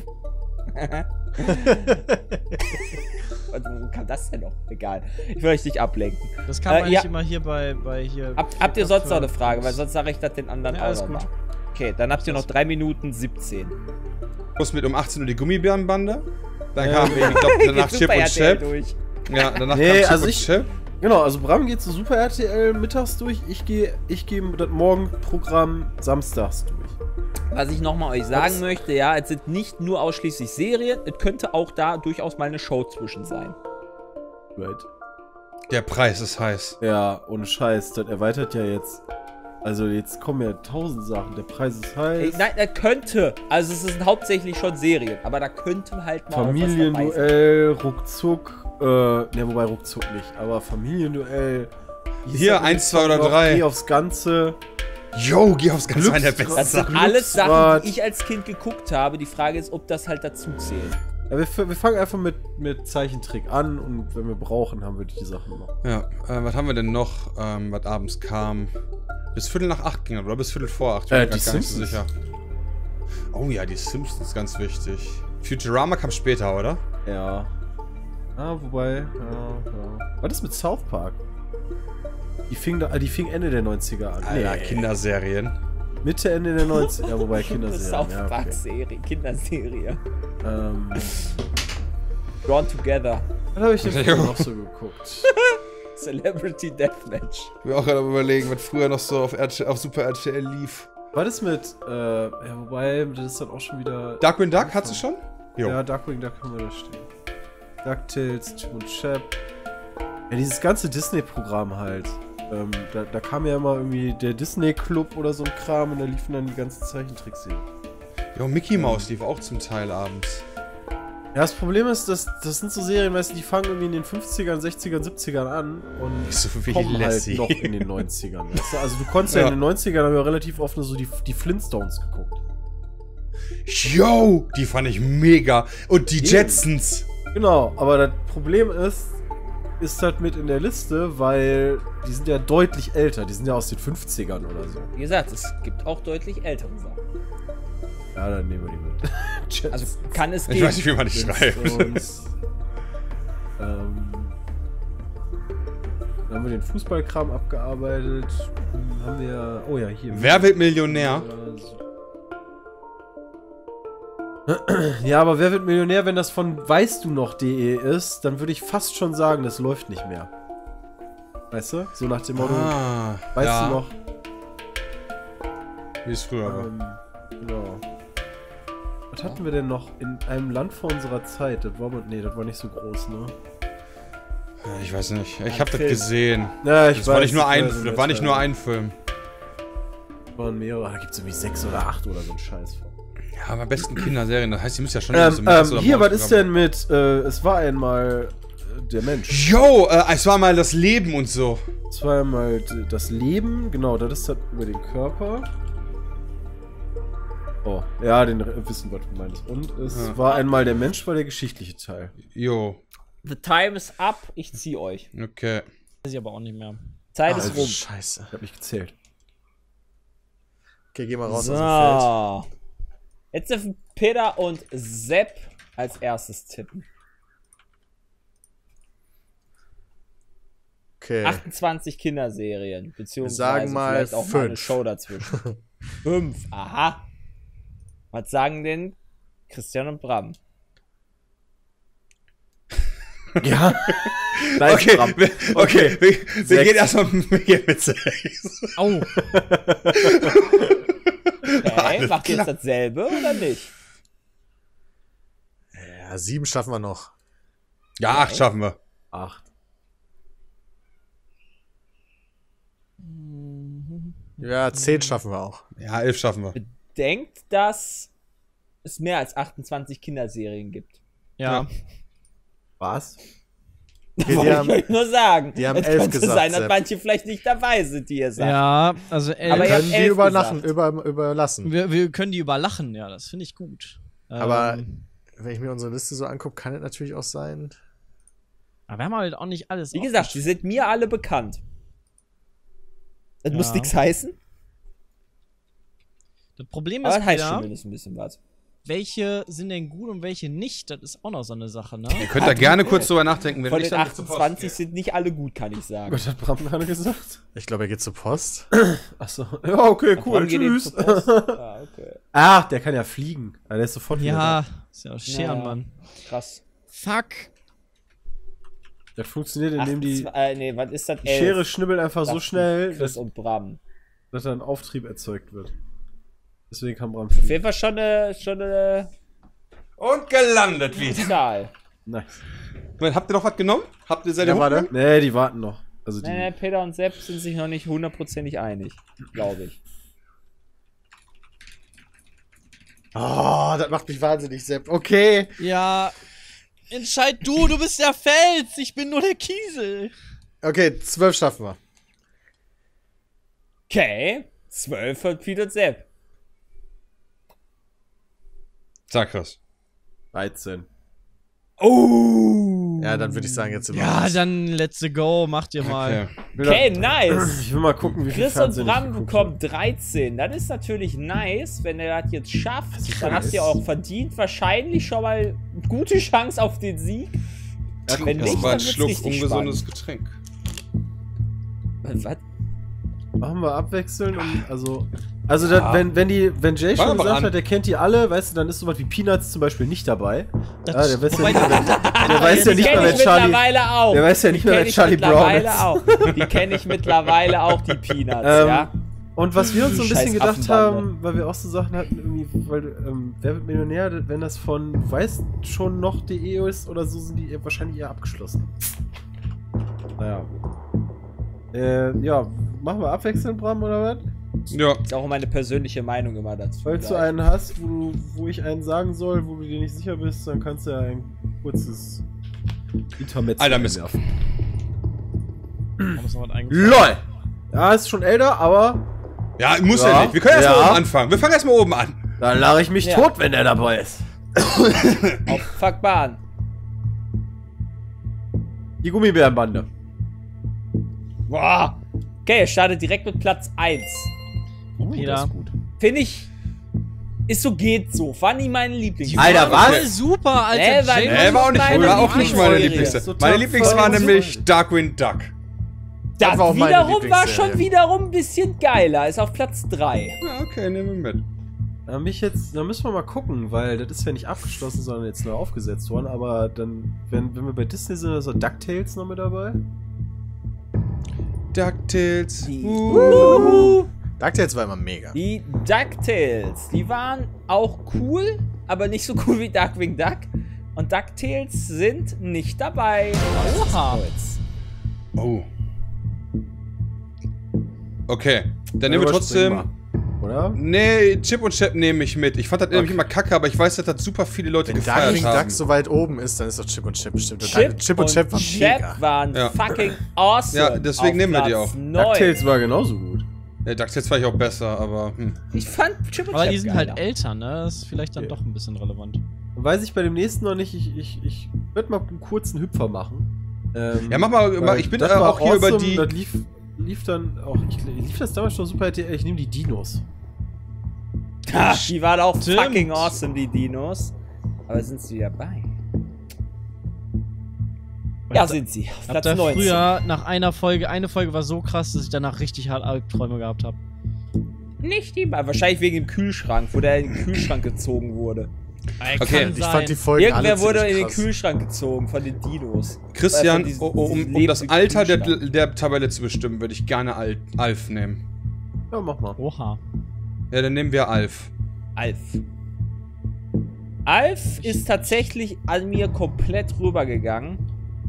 Wo kam das denn noch? Egal. Ich will euch nicht ablenken. Das kam eigentlich ja. immer hier bei hier... Habt ihr sonst noch eine Frage? Weil sonst sage ich das den anderen Ja, auch alles noch gut. mal. Okay, dann habt ihr noch 3 Minuten 17. Muss mit um 18 Uhr die Gummibärenbande. Dann kam, ich glaube, danach Chip und Chap. durch. Ja, danach Nee, kam Chip also und ich- Chap. Genau, also Bram geht zu Super RTL mittags durch, ich gehe das Morgenprogramm samstags durch. Was ich nochmal euch sagen möchte, ja, es sind nicht nur ausschließlich Serien, es könnte auch da durchaus mal eine Show zwischen sein. Right. Der Preis ist heiß. Ja, ohne Scheiß, das erweitert ja jetzt. Also jetzt kommen ja 1000 Sachen, der Preis ist heiß. Nein, das könnte. Also es sind hauptsächlich schon Serien, aber da könnte halt mal auch was dabei sein. Familienduell, Ruckzuck, ne, wobei Ruckzuck nicht, aber Familienduell. Hier, 1, 2 oder 3. Geh aufs Ganze. Yo, geh aufs Ganze, eine der besten Das sind Sachen. alles Sachen, Glücksrad. die ich als Kind geguckt habe. Die Frage ist, ob das halt dazu zählt. Ja, wir fangen einfach mit Zeichentrick an und wenn wir brauchen, haben wir die Sachen noch. Ja, was haben wir denn noch, was abends kam? Bis 7:45 ging das, oder bis 7:45? Ich bin mir Die gar nicht so Simpsons. sicher. Oh ja, die Simpsons, ganz wichtig. Futurama kam später, oder? Ja. Ah, wobei, ja. Was ist mit South Park? Die fing Ende der 90er an. Alter, Kinderserien. Mitte, Ende der 90er. Ja, wobei Kinderserien. South Ja, Park okay. Serie, Kinderserie. Ähm, Drawn Together. was habe ich denn früher noch so geguckt? Celebrity Deathmatch. Ich will auch gerade überlegen, was früher noch so auf Super RTL lief. Was ist mit, ja, wobei, das ist dann auch schon wieder... Darkwing Duck, hast du schon? Jo. Ja, Darkwing Duck haben wir da stehen. DuckTales, Chip und Chap. Ja, dieses ganze Disney-Programm halt. Da kam ja immer irgendwie der Disney-Club oder so ein Kram und da liefen dann die ganzen Zeichentrickserien. Jo, Mickey Mouse lief auch zum Teil abends. Ja, das Problem ist, das sind so Serien, weißt du, die fangen irgendwie in den 50ern, 60ern, 70ern an und Nicht so wie kommen Lassie. halt noch in den 90ern, weißt du? Also du konntest ja in den 90ern, haben wir relativ oft nur so die Flintstones geguckt. Yo, die fand ich mega. Und die Jetsons. Genau, aber das Problem ist halt mit in der Liste, weil die sind ja deutlich älter, die sind ja aus den 50ern oder so. Wie gesagt, es gibt auch deutlich ältere Sachen. Ja, dann nehmen wir die mit. Jetsons. Also kann es Ich geben. weiß nicht, wie man die schreibt. Flintstones. Dann haben wir den Fußballkram abgearbeitet. Haben wir. Oh ja, hier. Wer wird Millionär? Ja, aber wer wird Millionär, wenn das von weißt du noch.de ist, dann würde ich fast schon sagen, das läuft nicht mehr. Weißt du? So nach dem Motto, weißt du noch? Wie es früher war. Genau. Was hatten wir denn noch in einem Land vor unserer Zeit? Das war nicht so groß, ne? Ich weiß nicht. Ich hab das gesehen. Ja, ich Das war nicht nur ein Film. Das waren mehrere. Da gibt es irgendwie 6 oder 8 oder so ein Scheiß von. Ja, aber am besten Kinderserien. Das heißt, die müssen ja schon Hier, was ist denn mit, es war einmal der Mensch. Yo, es war mal das Leben und so. Es war einmal das Leben, genau, das ist dann über den Körper. Oh, ja, den wissen, was du meinst. Und es war einmal der Mensch, war der geschichtliche Teil. Jo. The time is up, ich zieh euch. Okay. Weiß ich aber auch nicht mehr. Zeit ist rum. Scheiße. Ich hab nicht gezählt. Okay, geh mal raus aus dem Feld. So. Jetzt dürfen Peter und Sepp als erstes tippen. Okay. 28 Kinderserien, beziehungsweise sagen mal vielleicht auch mal eine 5. Show dazwischen. 5, aha. Was sagen denn Christian und Bram? Ja. Okay, wir gehen erstmal mit 6. Au! Okay, macht ihr jetzt dasselbe oder nicht? Ja, 7 schaffen wir noch. Ja, 8 schaffen wir. 8. Ja, 10 schaffen wir auch. Ja, 11 schaffen wir. Denkt, dass es mehr als 28 Kinderserien gibt. Ja. Was? Wollte ich euch nur sagen. die haben es 11 könnte gesagt, sein, dass Sepp. manche vielleicht nicht dabei sind, die ihr sagt. Ja, also 11. Aber ihr habt Können die 11 überlassen. Wir können die überlachen, ja, das finde ich gut. Aber wenn ich mir unsere Liste so angucke, kann es natürlich auch sein. Aber wir haben halt auch nicht alles. Wie gesagt, die sind mir alle bekannt. Das muss nichts heißen. Das Problem Aber ist das heißt wieder, zumindest ein bisschen was. welche sind denn gut und welche nicht? Das ist auch noch so eine Sache, ne? Ihr könnt da gerne kurz drüber nachdenken, wenn Von ich den dann zur Post 28 gehe. sind nicht alle gut, kann ich sagen. Was hat Bram gerade gesagt? Ich glaube, er geht zur Post. Achso. Ja, okay, cool. Wann geht ihr Tschüss. zur Post? Ah, okay. Ach, der kann ja fliegen. Also der ist sofort wieder Ja, da. ist ja auch Scheren, Mann. Krass. Fuck. Das funktioniert, indem die Nee, was ist das? Schere schnibbelt einfach so schnell, Chris und Bram. dass da ein Auftrieb erzeugt wird. Deswegen kann Bram Auf fliegen. jeden Fall schon eine Und gelandet wieder. Zahl. Nice. Moment, habt ihr noch was genommen? Habt ihr seid Ja, ihr warte. hochgegangen? Nee, die warten noch. Also die. Nee, Peter und Sepp sind sich noch nicht hundertprozentig einig, glaube ich. Oh, das macht mich wahnsinnig, Sepp. Okay. Ja. Entscheid du, du bist der Fels. Ich bin nur der Kiesel. Okay, 12 schaffen wir. Okay, 12 von Peter und Sepp. Sag Chris. 13. Oh! Ja, dann würde ich sagen, jetzt Ja, dann let's go. Macht ihr mal. Okay, nice. Ich will mal gucken, wie viel Chris und Fernsehen ich Bram geguckt bekommen 13. Das ist natürlich nice, wenn er das jetzt schafft. Dann habt ihr auch verdient wahrscheinlich schon mal eine gute Chance auf den Sieg. Ja, Wenn Das nicht, war dann ein wird's Schluck richtig ungesundes Getränk. Was? habe. Machen wir abwechseln und also das, wenn Jay schon Fang aber gesagt an. hat, der kennt die alle, weißt du, dann ist sowas wie Peanuts zum Beispiel nicht dabei. Das- Ja, der weiß ja wobei- nicht mehr, der weiß ja Die nicht kenne mehr, ich wer Charlie. mittlerweile auch. Der weiß ja nicht mehr, wer Charlie Brown ist. Auch. Die kenne ich mittlerweile auch, die Peanuts, ja. Und was wir uns so ein Scheiß bisschen gedacht Affenbande. haben, weil wir auch so Sachen hatten, irgendwie, weil Wer wird Millionär, wenn das von du weißt schon noch.de ist oder so, sind die wahrscheinlich eher abgeschlossen. Naja. Ja, machen wir abwechselnd, Bram, oder was? Ja. Ist auch meine persönliche Meinung immer dazu. Falls du einen hast, wo ich einen sagen soll, wo du dir nicht sicher bist, dann kannst du ja ein kurzes Intermezzo Alter, Mist. einwerfen. Warum ist noch was eingefallen? LOL! Ja, ist schon älter, aber Ja, muss ja, Ja. nicht. Wir können erst Ja. mal oben anfangen. Wir fangen erst mal oben an. da lache ich mich Ja. tot, wenn der dabei ist. Auf Fuckbahn. Die Gummibärenbande. Boah. Okay, er startet direkt mit Platz 1. Peter. Das ist gut. Finde ich. Ist so, geht so. War nie meine Lieblings. Alter, War was? voll super, Alter. war- Jay War auch nicht, meine war auch nicht meine Lieblingsserie. Lieblingste. So Meine top Lieblings war voll. nämlich Darkwing Duck. Das war auch meine wiederum war Lieblingsserie. schon wiederum ein bisschen geiler. Ist auf Platz 3. Ja, okay, nehmen wir mit. Da müssen wir mal gucken, weil das ist ja nicht abgeschlossen, sondern jetzt neu aufgesetzt worden. Aber dann, wenn wir bei Disney sind, ist so DuckTales noch mit dabei. DuckTales. DuckTales war immer mega. Die DuckTales, die waren auch cool, aber nicht so cool wie Darkwing Duck. Und DuckTales sind nicht dabei. Oha. Oh. Okay, dann nehmen wir trotzdem. Oder? Nee, Chip und Chap nehme ich mit. Ich fand das nämlich immer kacke, aber ich weiß, dass das super viele Leute Wenn gefeiert Darkwing haben. Duck so weit oben ist, dann ist doch Chip und Chap bestimmt. Chip und Chap war mega. waren Ja. fucking awesome. Ja, deswegen auf nehmen wir die Platz auch. 9. DuckTales war genauso gut. Ja, DuckTales war ich auch besser, aber. Ich fand Chip und Aber Chap die sind geiler. halt älter, ne? Das ist vielleicht dann doch ein bisschen relevant. Weiß ich bei dem nächsten noch nicht. Ich werde mal einen kurzen Hüpfer machen. Ja, mach mal. Weil Ich bin das war auch hier über die. Das lief dann auch. Lief das damals schon Super RTL? Ich nehme die Dinos. Ha, die waren auch Stimmt. fucking awesome, die Dinos. Aber sind sie dabei? Ja, sind sie. Auf Habt Platz ihr 19. früher nach eine Folge war so krass, dass ich danach richtig hart Albträume gehabt habe. Nicht die, wahrscheinlich wegen dem Kühlschrank, wo der in den Kühlschrank gezogen wurde. Okay, Ich fand die Folgen Irgendwer alle wurde in ziemlich den krass. Kühlschrank gezogen von den Dinos. Christian, Von diesem- um diesem das lebenden Alter Kühlschrank. der Tabelle zu bestimmen, würde ich gerne Alf nehmen. Ja, mach mal. Oha. Ja, dann nehmen wir Alf. Alf. Alf ist tatsächlich an mir komplett rübergegangen.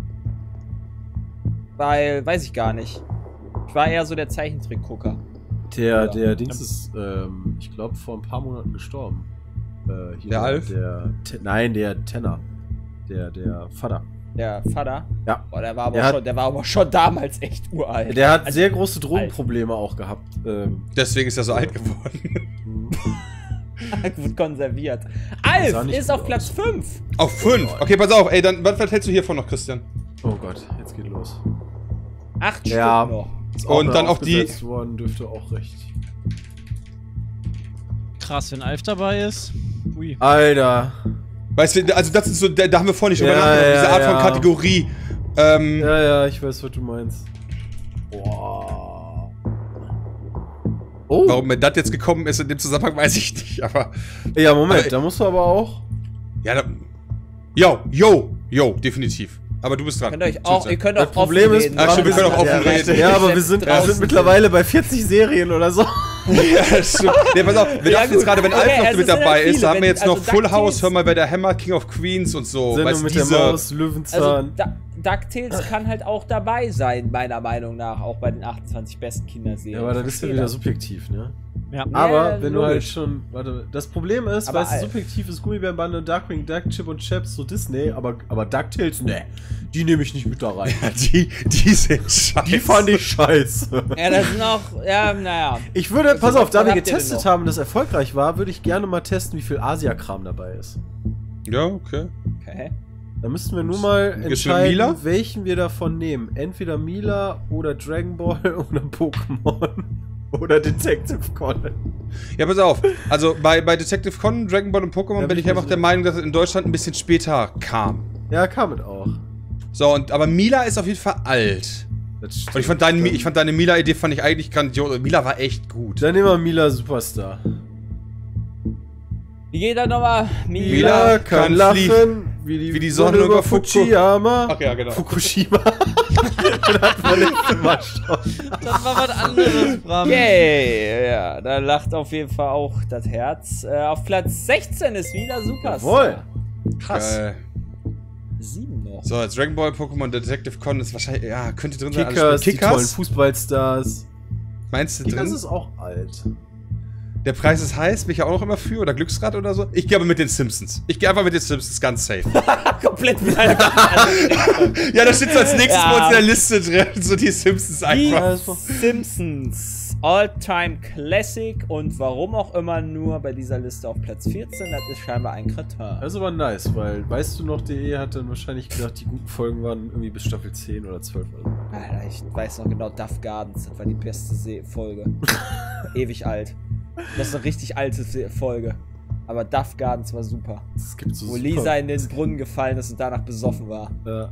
Weil, weiß ich gar nicht. Ich war eher so der Zeichentrickgucker. Der Dings ist, ich glaube, vor ein paar Monaten gestorben. Hier Der Alf? Nein, der Tenner. Der Vater. Der Vater. Ja. Boah, der war aber schon damals echt uralt. Der hat Also, sehr große Drogenprobleme auch gehabt. Deswegen ist er so alt geworden. Gut konserviert. Alf ist auf Platz 5. Auf 5? Okay, pass auf, ey, dann, was hältst du hiervon noch, Christian? Oh Gott, jetzt geht los. 8 Stück noch. Und dann auch die... worden, dürfte auch recht. Krass, wenn Alf dabei ist. Ui. Alter. Weißt du, also das ist so, da haben wir vorhin nicht drüber nachgedacht, diese Art von Kategorie. Ja, ich weiß, was du meinst. Boah. Oh. Warum mir das jetzt gekommen ist in dem Zusammenhang, weiß ich nicht, aber... Ja, Moment, da musst du aber auch... Ja, da... Yo, definitiv. Aber du bist dran. Ihr könnt auch Problem ist, ach stimmt, wir können auch offen reden. Ja, aber wir sind mittlerweile bei 40 Serien oder so. Ja, stimmt. Nee, pass auf, wir dachten jetzt gerade, wenn Alf noch mit dabei ist, da haben wir jetzt noch Full House, hör mal bei der Hammer, King of Queens und so. Sendung mit der Maus, Löwenzahn. Also, DuckTales kann halt auch dabei sein, meiner Meinung nach, auch bei den 28 besten Kinderserien. Ja, aber das ist ja wieder subjektiv, ne? Ja. Aber wenn du halt schon, warte, das Problem ist, weil es subjektiv ist, Gummibärenbande, Darkwing Duck, Chip und Chaps, so Disney, aber DuckTales, ne, die nehme ich nicht mit da rein. Ja, die sind scheiße. Die fand ich scheiße. Ja, das sind auch, ja, naja. Ich würde, pass auf, da wir getestet haben und das erfolgreich war, würde ich gerne mal testen, wie viel Asia-Kram dabei ist. Ja, okay. Da müssten wir nur mal entscheiden, welchen wir davon nehmen. Entweder Mila oder Dragon Ball oder Pokémon. Oder Detective Conan. Ja, pass auf. Also bei Detective Conan, Dragon Ball und Pokémon bin ich einfach der Meinung, dass es in Deutschland ein bisschen später kam. Ja, kam es auch. So, aber Mila ist auf jeden Fall alt. Und ich fand deine Mila-Idee fand ich eigentlich grandios. Mila war echt gut. Dann nehmen wir Mila Superstar. Wie geht das nochmal? Mila kann lachen wie die Sonne über Fukushima. Ach ja, genau. Fukushima. Das hatten wir letztes Mal schon. Das war was anderes, Bram. Yay, ja, da lacht auf jeden Fall auch das Herz. Auf Platz 16 ist wieder Superstar. Jawohl. Krass. Geil. 7 noch. So, jetzt Dragon Ball, Pokémon, Detective Conan ist wahrscheinlich, ja, könnte drin sein. Kickers, die tollen Fußballstars. Meinst du Kickers drin? ist auch alt. Der Preis ist heiß, bin ich ja auch noch immer für, oder Glücksrad oder so. Ich gehe aber mit den Simpsons. Ich gehe einfach mit den Simpsons, ganz safe. Komplett mit Ja, da steht so als nächstes bei uns in der Liste drin, so die Simpsons einfach. Die Simpsons, All-Time Classic und warum auch immer nur bei dieser Liste auf Platz 14, das ist scheinbar ein Kretin. Das ist aber nice, weil, weißt du noch, DE hat dann wahrscheinlich gedacht, die guten Folgen waren irgendwie bis Staffel 10 oder 12 oder so. Alter, ich weiß noch genau, Duff Gardens, das war die beste Folge. Ewig alt. Das ist eine richtig alte Folge. Aber Duff Gardens war super. Es gibt so wo Lisa in den Brunnen gefallen ist und danach besoffen war. Ja.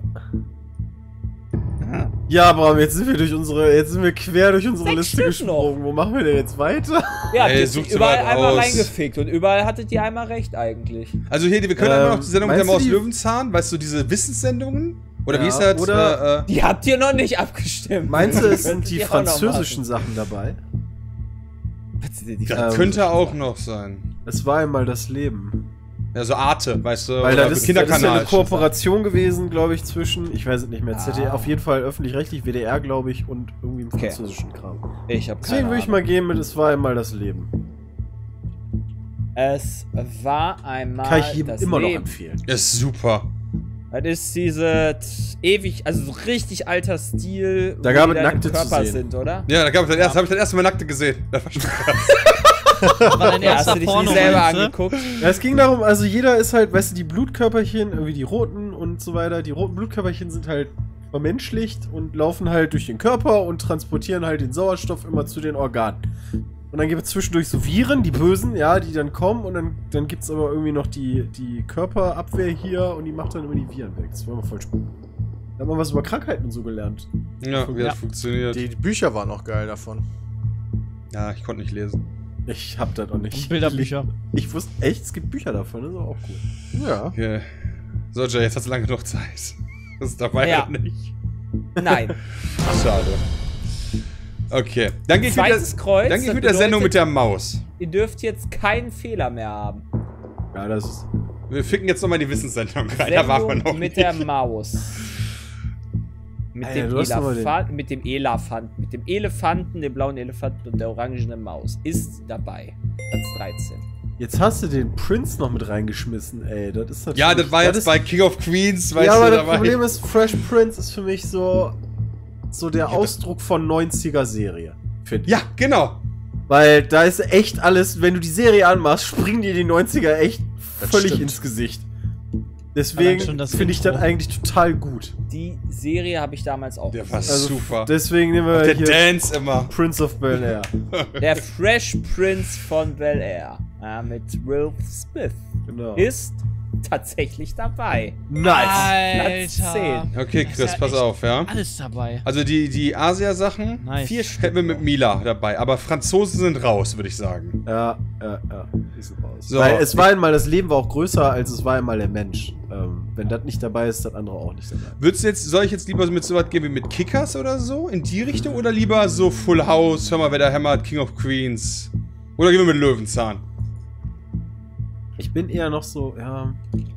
Ja, Bram, jetzt sind wir quer durch unsere Liste gesprungen. Wo machen wir denn jetzt weiter? Ja, überall einmal reingefickt und überall hattet ihr einmal recht eigentlich. Also hier, wir können einmal noch die Sendung mit der Maus Löwenzahn, weißt du, diese Wissenssendungen? Oder wie ist das? Oder die habt ihr noch nicht abgestimmt. Meinst du, es sind die französischen Sachen dabei? Das könnte auch noch sein. Es war einmal das Leben. Ja, so Arte, weißt du, weil das ist ja eine Kooperation gewesen, glaube ich, zwischen, ich weiß es nicht mehr, ZDF, auf jeden Fall öffentlich-rechtlich, WDR, glaube ich, und irgendwie im französischen Kram. Ich habe keine Ahnung. Deswegen würde ich mal gehen mit, es war einmal das Leben. Es war einmal kann ich jedem immer noch empfehlen. Ist super. Das ist dieses ewig, also so richtig alter Stil, da gab es Nackte Körper sind, oder? Ja, da gab es habe ich das erste Mal Nackte gesehen. Das war schon krass. War dein erster hast du dich nicht selber angeguckt? Ja, es ging darum, also jeder ist halt, weißt du, die Blutkörperchen, irgendwie die roten und so weiter, die roten Blutkörperchen sind halt vermenschlicht und laufen halt durch den Körper und transportieren halt den Sauerstoff immer zu den Organen. Und dann gibt es zwischendurch so Viren, die Bösen, ja, die dann kommen und dann gibt es aber irgendwie noch die Körperabwehr hier und die macht dann immer die Viren weg. Das war immer voll spannend. Da haben wir was über Krankheiten und so gelernt. Ja, wie das funktioniert. Die Bücher waren auch geil davon. Ja, ich konnte nicht lesen. Ich hab das auch nicht. Bilderbücher. Ich wusste echt, es gibt Bücher davon, das ist auch cool. Ja. Okay. So, Jay, jetzt hast du lange genug Zeit. Das ist dabei ja. nicht. Nein. Schade. Okay. Dann gehe ich mit der Sendung mit der Maus. Ihr dürft jetzt keinen Fehler mehr haben. Ja, das ist... Wir ficken jetzt nochmal die Wissenssendung rein. Da waren wir noch mit nicht. Der Maus. Mit dem Elefanten, dem blauen Elefanten und der orangenen Maus ist dabei. Platz 13. Jetzt hast du den Prince noch mit reingeschmissen, ey. Das ist natürlich... Ja, das war jetzt bei King of Queens, weißt du. Ja, aber das Problem ist, Fresh Prince ist für mich so der Ausdruck von 90er-Serie. Ja, genau. Weil da ist echt alles, wenn du die Serie anmachst, springen dir die 90er echt völlig ins Gesicht. Deswegen finde ich das eigentlich total gut. Die Serie habe ich damals auch gesehen. Der war super. Deswegen nehmen wir der hier Dance immer. Prince of Bel-Air. Der Fresh Prince von Bel-Air. Ja, mit Will Smith. Genau. Ist tatsächlich dabei. Nice. Platz 10. Okay, Chris, pass auf, ja. Alles dabei. Also die Asia-Sachen, Nice. 4 Stück hätten wir mit Mila dabei. Aber Franzosen sind raus, würde ich sagen. Ja. Die sind raus. So. Weil es war einmal, das Leben war auch größer, als es war einmal der Mensch. Wenn das nicht dabei ist, das andere auch nicht dabei. Soll ich jetzt lieber mit so was gehen wie mit Kickers oder so? In die Richtung? Oder lieber so Full House, hör mal, wer da hämmert, King of Queens? Oder gehen wir mit Löwenzahn? Ich bin eher noch so, ja.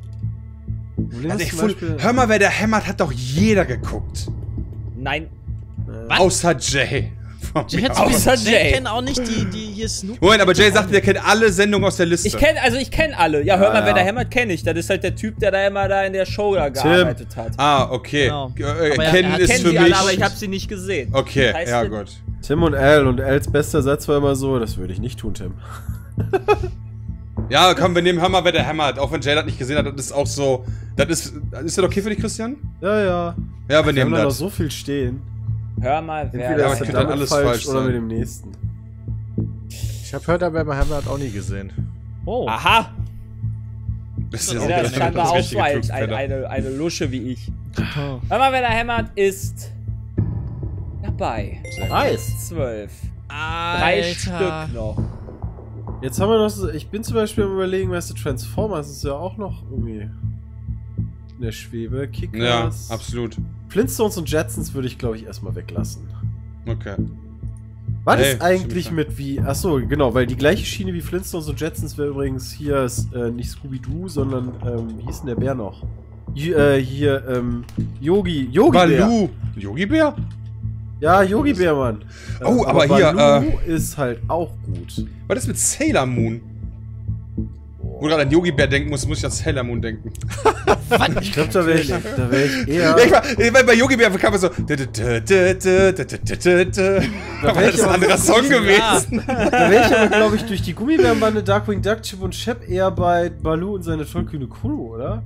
Also hör mal, wer da hämmert, hat doch jeder geguckt. Nein. Außer Jay. Außer Jay. Ich kenne auch nicht die hier Snoop. Moment, aber Jay sagte, der kennt alle Sendungen aus der Liste. Ich kenne alle. Ja, hör mal, wer da hämmert, kenne ich. Das ist halt der Typ, der da immer da in der Show da gearbeitet hat. Ah, okay. Genau. Kennen ist für mich... Alle, aber ich habe sie nicht gesehen. Okay, Das heißt, ja gut. Tim und Al, und Als bester Satz war immer so, das würde ich nicht tun, Tim. Ja, komm, wir nehmen Hör mal, wer der hämmert. Auch wenn Jay das nicht gesehen hat, das ist auch so... Ist das okay für dich, Christian? Ja. Ja, wir nehmen haben da noch das. so viel stehen. Hör mal, wer Entweder aber ist ich das könnte dann damit alles falsch falsch oder sein. mit dem nächsten. Ich habe Hört aber Hämmert auch nie gesehen. Oh. Aha! Das ist ja Der so stand da das auch richtige so als Glücksfeder. eine Lusche wie ich. Hör mal, wer da hämmert, ist dabei. Nice. 12. 3 Alter. Stück noch. Jetzt haben wir noch so, ich bin zum Beispiel am Überlegen, weißt du, Transformers ist ja auch noch irgendwie in der Schwebe. Kickers. Ja, absolut. Flintstones und Jetsons würde ich, glaube ich, erstmal weglassen. Okay. Was Hey, ist eigentlich stimmt. mit wie... Achso, genau, weil die gleiche Schiene wie Flintstones und Jetsons wäre übrigens hier nicht Scooby-Doo, sondern, wie hieß denn der Bär noch? Yogi Bär. Baloo. Yogi Bär? Ja, Yogi Bär, Mann. Oh, aber hier, Baloo ist halt auch gut. Was ist mit Sailor Moon? Wo du gerade an Yogi Bär denken musst, muss ich an Sailor Moon denken. Ich glaube, da wäre ich eher... Ja, ich war bei Yogi Bär kam so... Das ist ein anderer Song gewesen. Da wäre ich aber, glaube ich, durch die Gummibärenbande, Darkwing Duck, Chip und Chap eher bei Baloo und seine tollkühne Crew, oder?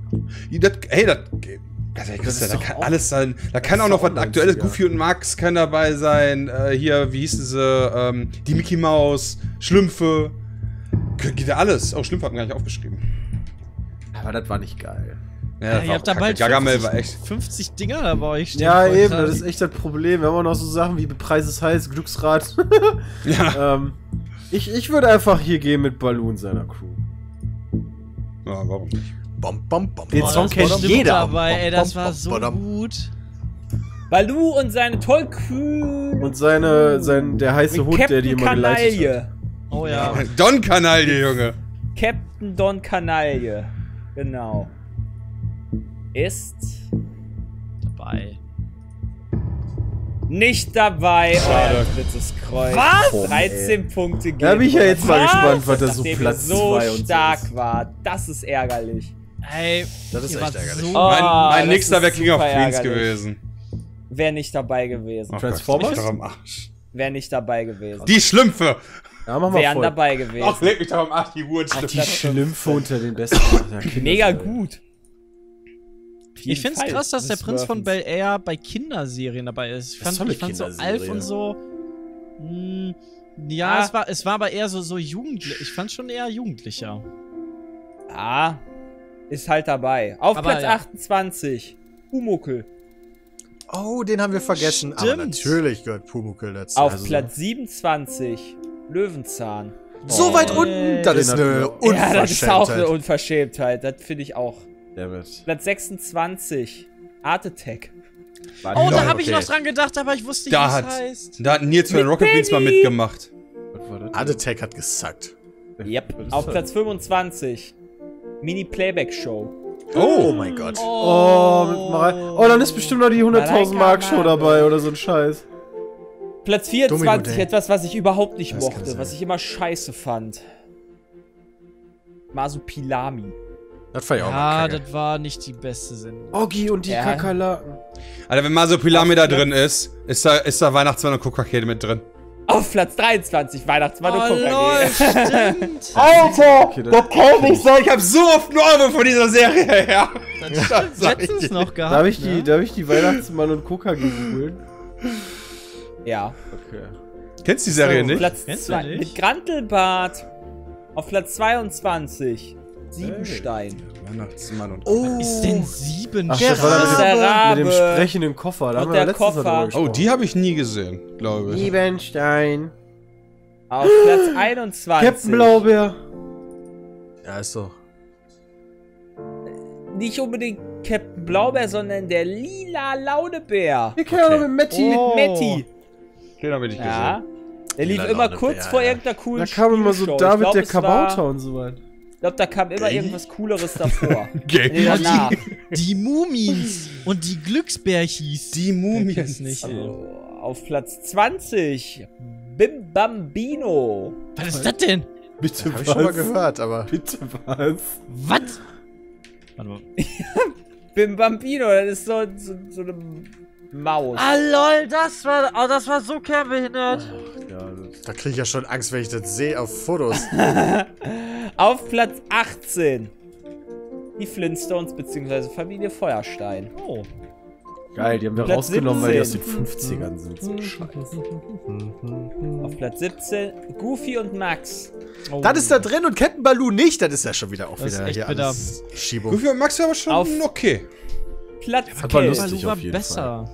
Da kann alles sein. Da kann auch noch was Aktuelles. Goofy und Max kann dabei sein. Hier, wie hießen sie? Die Mickey Maus, Schlümpfe. Geht ja alles. Auch Schlümpfe hat man gar nicht aufgeschrieben. Aber das war nicht geil. Ja, Ihr habt da bald Gargamel war echt. 50 Dinger dabei. Ich Ja, eben, das ist echt das Problem. Wir haben auch noch so Sachen wie Preis ist heiß, Glücksrad. Ja. Ich würde einfach hier gehen mit Baloo und seiner Crew. Ja, warum nicht? Den Song kennt jeder. Dabei, ey, das war so gut. Baloo und seine tollkühn. Und der heiße Hund, der die immer geleitet hat. Oh ja. Don Kanaille, Junge. Captain Don Kanaille. Genau. Ist Dabei. nicht dabei. Schade. Euer drittes Kreuz. Was? 13 Punkte geben. Da bin ich ja jetzt mal gespannt, was da so Nachdem Platz ihr 2 so und stark so ist. war. Das ist ärgerlich. Ey, Das ist ihr echt wart ärgerlich. so Mein das nächster ist wäre King of super Queens ärgerlich. gewesen. Wäre nicht dabei gewesen. Oh Gott, Transformers? leg mich doch am Arsch. Wäre nicht dabei gewesen. Die Schlümpfe! Ja, mach mal Wären voll. dabei gewesen. Ach, leg mich doch am Arsch, die Die Hurenschlümpfe. Schlümpfe unter den besten. Mega gut. Ich find's krass, dass der Prinz von Bel-Air bei Kinderserien dabei ist. Ich Das ist fand, doch ich eine fand so Kinderserie. Alf und so. Ja, Ah. es war aber eher so jugendlich. Ich fand's schon eher jugendlicher. Ja, ist halt dabei. Auf Aber Platz ja. 28. Pumuckl. Oh, den haben wir vergessen. Aber Stimmt. natürlich gehört Pumuckl dazu. Auf Also Platz 27. Löwenzahn. so weit unten, das ist eine Ja, das ist auch eine Unverschämtheit. Unverschämtheit. Das finde ich auch. Dammit. Platz 26. Art Attack. Oh, da habe ich okay. noch dran gedacht, aber ich wusste nicht, Da wie hat, es heißt. da hat Nils von den Mit Rocket Beans mal Benny. mitgemacht. Was war das? Art Attack hat gesackt. Yep. Was ist Auf das? Platz 25. Mini-Playback-Show. Oh mein Gott. Oh, mit Marei. Oh, dann ist bestimmt noch die 100.000 Mark Show dabei oder so ein Scheiß. Platz 24. Domino Day. Etwas, was ich überhaupt nicht Das kann mochte. sein. Was ich immer scheiße fand. Masupilami. Das fand ich auch Ja, mal kacke. das war nicht die beste Sendung. Oggi und die Ja. Kakerlaken. Alter, wenn Masopilami da drin ist da Weihnachtsmann und Coca-Cola mit drin. Oh, Auf Platz 23, Weihnachtsmann und lol, Coca-G. stimmt. Alter, Okay, das kenn ich so. Ich hab so oft nur Euro von dieser Serie her. Das letztens noch gehabt. Darf ich die Weihnachtsmann und Coca googeln? Ja. Okay. Kennst du die Serie nicht? Platz Kennst du 2 nicht? mit Grantelbart. Auf Platz 22, Siebenstein. Weihnachtsmann und Oh. Was ist denn 7? Ach, das war Das ist der mit Rabe. dem sprechenden Koffer. Da Und haben wir der letztens Koffer. darüber Oh, gesprochen. die habe ich nie gesehen, glaube ich. Liebenstein. Auf Platz 21. Captain Blaubeer. Ja, ist so. Nicht unbedingt Captain Blaubeer, sondern der lila Launebär. Wir kennen auch noch mit Matti. Oh. Matti. Den habe ich nicht Ja. Der lief Lila immer Launebär, kurz vor ja. irgendeiner coolen Da kam immer so Spielshow. David Ich glaub, der es war- Kabauter und so weiter. Ich glaube, da kam immer irgendwas Cooleres davor. gesehen. Nee, danach. Die Mumins und die Glücksbärchis. Die Mumien. nicht. Also, auf Platz 20, Bim Bambino. Was ist das denn? Bitte Hab ich schon mal gehört, aber. Bitte was? Was? Warte mal. Bim Bambino, das ist so eine Maus. Ah, lol, das war so kernbehindert. Ja, das Da kriege ich ja schon Angst, wenn ich das sehe auf Fotos. Auf Platz 18, die Flintstones bzw. Familie Feuerstein. Oh. geil, die haben wir Platz rausgenommen, weil die aus 17. den 50ern sind. So scheiße. Auf Platz 17, Goofy und Max. Oh. Das ist da drin und Captain Baloo nicht. Das ist ja schon wieder auch Das ist wieder echt hier bitter. alles Schiebung. Goofy und Max aber schon Auf- okay. Platz war 11. lustig. Baloo war auf jeden besser.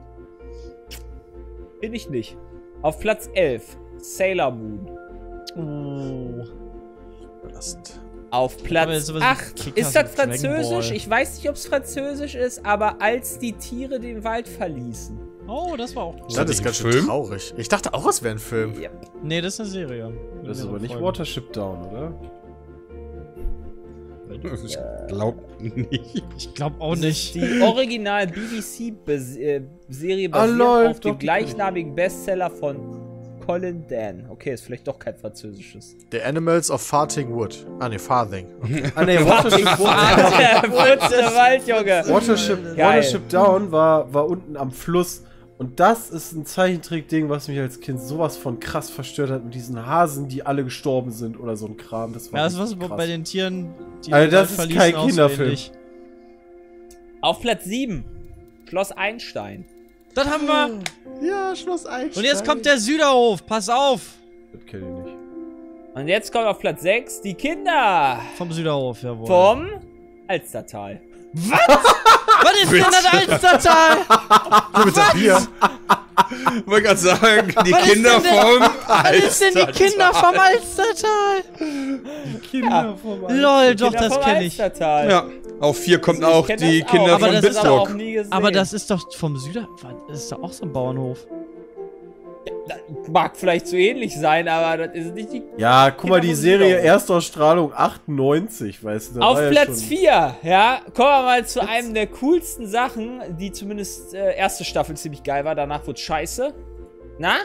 Finde ich nicht. Auf Platz 11, Sailor Moon. Oh. Belastend. Auf Aber Platz sowas wie 8, Kickers ist das und Dragon französisch? Ball. Ich weiß nicht, ob es französisch ist, aber als die Tiere den Wald verließen. Oh, das war auch cool. Das ist ganz schön Film? traurig. Ich dachte auch, es wäre ein Film. Ja. Nee, das ist eine Serie. Das ist aber nicht Folgen. Watership Down, oder? Ich glaub nicht. Ich glaube auch nicht. Die original BBC-Serie Ah, basiert lol, auf dem doch, die gleichnamigen Bestseller von Colin Dan. Okay, ist vielleicht doch kein französisches. The Animals of Farthing Wood. Ah, ne, Farthing. Ah, nee, Watership Der Wald, Junge. Geil. Watership Down war unten am Fluss. Und das ist ein Zeichentrick-Ding, was mich als Kind sowas von krass verstört hat. Mit diesen Hasen, die alle gestorben sind oder so ein Kram. Das war Ja, das richtig war krass. bei den Tieren, die Alter, den das Wald ist verließen, kein auch so Kinderfilm. ähnlich. Auf Platz 7, Schloss Einstein. Das haben wir. Ja, Schloss Einstein. Und jetzt kommt der Süderhof. Pass auf. Das kenn ich nicht. Und jetzt kommt auf Platz 6 die Kinder Vom Süderhof, jawohl. vom Alstertal. Was ist denn das Alstertal? mit dem Bier. Wollte gerade sagen, die Was ist Kinder denn der- vom Was ist denn die Kinder vom Alstertal? Kinder vorbei. Lol, doch, Kinder das vom kenne ich. Alstertal. Ja, auf 4 kommt Ich auch kenn die das Kinder auch, aber von das das ist habe ich Bitburg. auch nie gesehen. Aber das ist doch vom Süder... Das ist doch auch so ein Bauernhof. Das mag vielleicht so ähnlich sein, aber das ist nicht die. Ja, guck mal, die Kinder vom Serie Süderhof. Erstausstrahlung 98, weißt du. da Auf war ja Platz schon- 4, ja, kommen wir mal zu einem der coolsten Sachen, die zumindest erste Staffel ziemlich geil war, danach wurde scheiße. Na?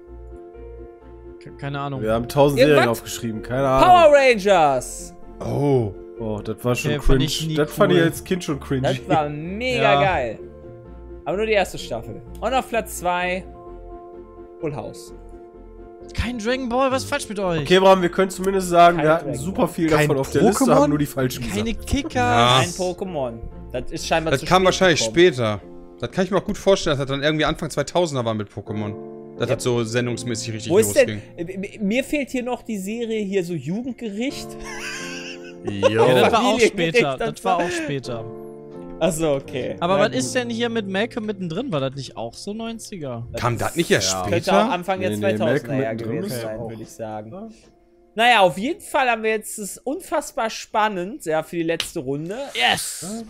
Keine Ahnung. Wir haben 1000 Serien Irgendwas? aufgeschrieben, keine Ahnung. Power Rangers! Oh. Oh, das war schon Okay, fand cringe. ich nie Das fand ich cool. als Kind schon cringe. Das war mega Ja. geil. Aber nur die erste Staffel. Und auf Platz 2, Full House. Kein Dragon Ball, was ist falsch mit euch? Okay, Bram, wir können zumindest sagen, Kein wir hatten Dragon super Ball. viel Kein davon auf der Liste, Pokémon? haben nur die falschen Keine gesagt. Kicker. Ja. Ein Pokémon. Das ist scheinbar Das zu kam spät wahrscheinlich gekommen. später. Das kann ich mir auch gut vorstellen, dass das dann irgendwie Anfang 2000er war mit Pokémon. Dass das so sendungsmäßig richtig Wo ist losging. denn? Mir fehlt hier noch die Serie hier so Jugendgericht. Ja, Jo. das war auch Familiengericht, später. das Das war war- auch später. Achso, okay. Aber Na was gut. ist denn hier mit Malcolm mittendrin? War das nicht auch so 90er? Kam das nicht erst Ja. Könnte auch später? Anfang der Nee, 2000er Malcolm Jahre mittendrin gewesen ist sein, auch. würde ich sagen. Naja, auf jeden Fall haben wir jetzt es unfassbar spannend, ja, für die letzte Runde. Yes!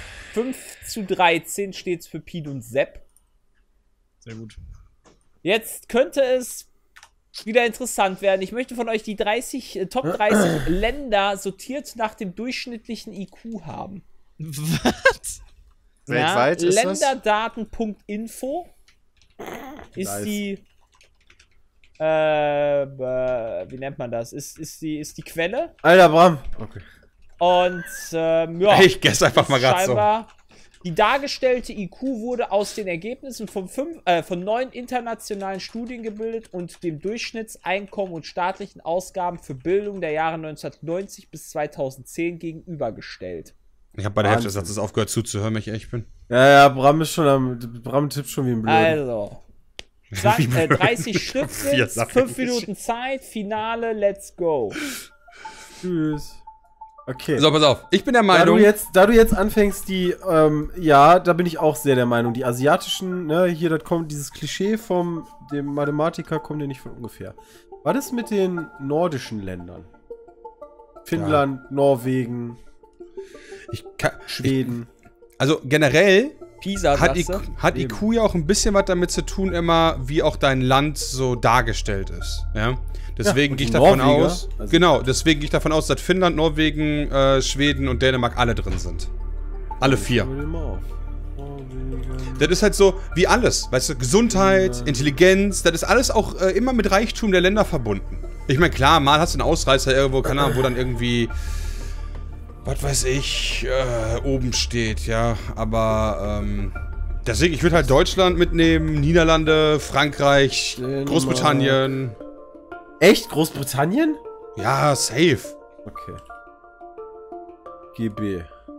5:13 steht's für Pete und Sepp. Sehr gut. Jetzt könnte es wieder interessant werden. Ich möchte von euch die Top 30 Länder sortiert nach dem durchschnittlichen IQ haben. Was? Weltweit ja, ist das? Länderdaten.info ist Nice. die wie nennt man das? Ist die Quelle. Alter, Bram. Okay. Und ja, Ich guess einfach mal grad so. scheinbar Die dargestellte IQ wurde aus den Ergebnissen von 9 internationalen Studien gebildet und dem Durchschnittseinkommen und staatlichen Ausgaben für Bildung der Jahre 1990 bis 2010 gegenübergestellt. Ich habe bei der Hälfte des Satzes aufgehört zuzuhören, wenn ich ehrlich bin. Ja, Bram tippt schon wie ein Blöd. Also, 30 Stück sind 5 Minuten Zeit, Finale, let's go. Tschüss. Okay. So, pass auf. Ich bin der Meinung... Da du jetzt anfängst, ja, da bin ich auch sehr der Meinung. Die asiatischen, ne, hier, das kommt, dieses Klischee dem Mathematiker kommt ja nicht von ungefähr. Was ist mit den nordischen Ländern? Finnland, Norwegen, Schweden. Also generell Pisa, hat IQ ja auch ein bisschen was damit zu tun, immer, wie auch dein Land so dargestellt ist. Ja? Deswegen gehe ich davon aus. Also genau, deswegen gehe ich davon aus, dass Finnland, Norwegen, Schweden und Dänemark alle drin sind. Alle 4. Das ist halt so wie alles. Weißt du, Gesundheit, Intelligenz, das ist alles auch immer mit Reichtum der Länder verbunden. Ich meine, klar, mal hast du einen Ausreißer irgendwo, keine Ahnung, wo dann irgendwie, was weiß ich, oben steht, ja. Aber, deswegen, ich würde halt Deutschland mitnehmen, Niederlande, Frankreich, Großbritannien. Echt? Großbritannien? Ja, safe. Okay. GB.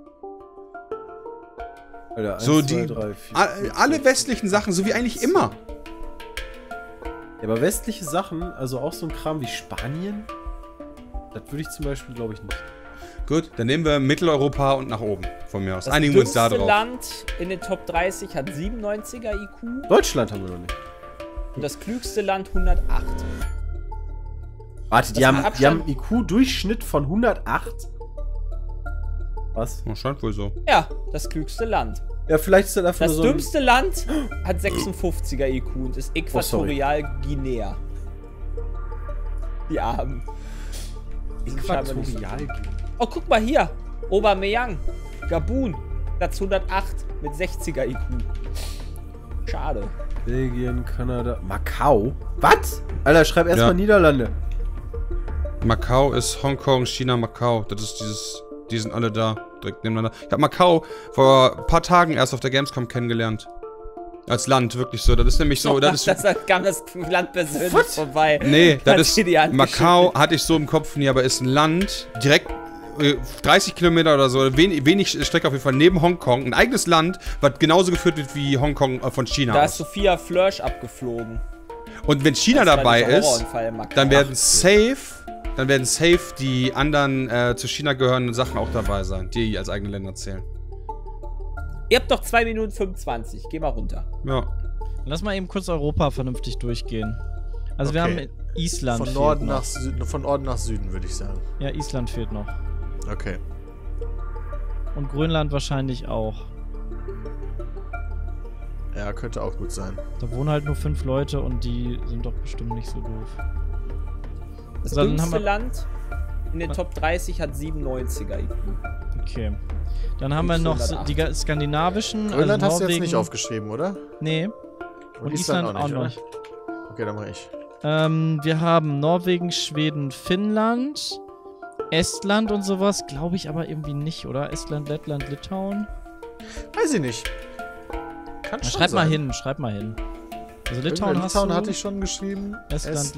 Alter, 1, so 2, 3, 4, alle westlichen Sachen, so wie eigentlich immer. Ja, aber westliche Sachen, also auch so ein Kram wie Spanien, das würde ich zum Beispiel, glaube ich, nicht. Gut, dann nehmen wir Mitteleuropa und nach oben, von mir aus. Das Einigen wir uns da drauf. Das Land in den Top 30 hat 97er IQ. Deutschland haben wir noch nicht. Und das klügste Land 108. Warte, die haben einen IQ-Durchschnitt von 108? Was? Das scheint wohl so. Ja, das klügste Land. Ja, vielleicht ist das einfach das dümmste Land hat 56er IQ und ist Äquatorialguinea. Die Armen. Äquatorialguinea. Oh, guck mal hier. Aubameyang. Gabun. Platz 108 mit 60er IQ. Schade. Belgien, Kanada. Macau? Was? Alter, schreib erstmal Niederlande. Macau ist Hongkong, China, Macau. Das ist die sind alle da, direkt nebeneinander. Ich habe Macau vor ein paar Tagen erst auf der Gamescom kennengelernt. Als Land, wirklich so. Das ist nämlich so. Kam das Land persönlich vorbei. Nee, das ist. Macau hatte ich so im Kopf nie, aber ist ein Land, direkt 30 Kilometer oder so, wenig Strecke auf jeden Fall, neben Hongkong. Ein eigenes Land, was genauso geführt wird wie Hongkong von China. Da ist Sophia Flörsch abgeflogen. Und wenn China dabei ist, dann werden safe die anderen zu China gehörenden Sachen auch dabei sein, die als eigene Länder zählen. Ihr habt doch 2 Minuten 25. Geh mal runter. Ja. Lass mal eben kurz Europa vernünftig durchgehen. Also wir haben Island. Von Norden nach Süden, würde ich sagen. Ja, Island fehlt noch. Okay. Und Grönland wahrscheinlich auch. Ja, könnte auch gut sein. Da wohnen halt nur 5 Leute und die sind doch bestimmt nicht so doof. Das dümmste Land in den Top 30 hat 97er IQ. Okay. Dann haben wir noch die skandinavischen. Grönland hast du jetzt nicht aufgeschrieben, oder? Nee. Und Island auch nicht. Okay, dann mach ich. Wir haben Norwegen, Schweden, Finnland, Estland und sowas. Glaube ich aber irgendwie nicht, oder? Estland, Lettland, Litauen? Weiß ich nicht. Kann schon sein. Schreib mal hin. Also Litauen hatte ich schon geschrieben. Estland,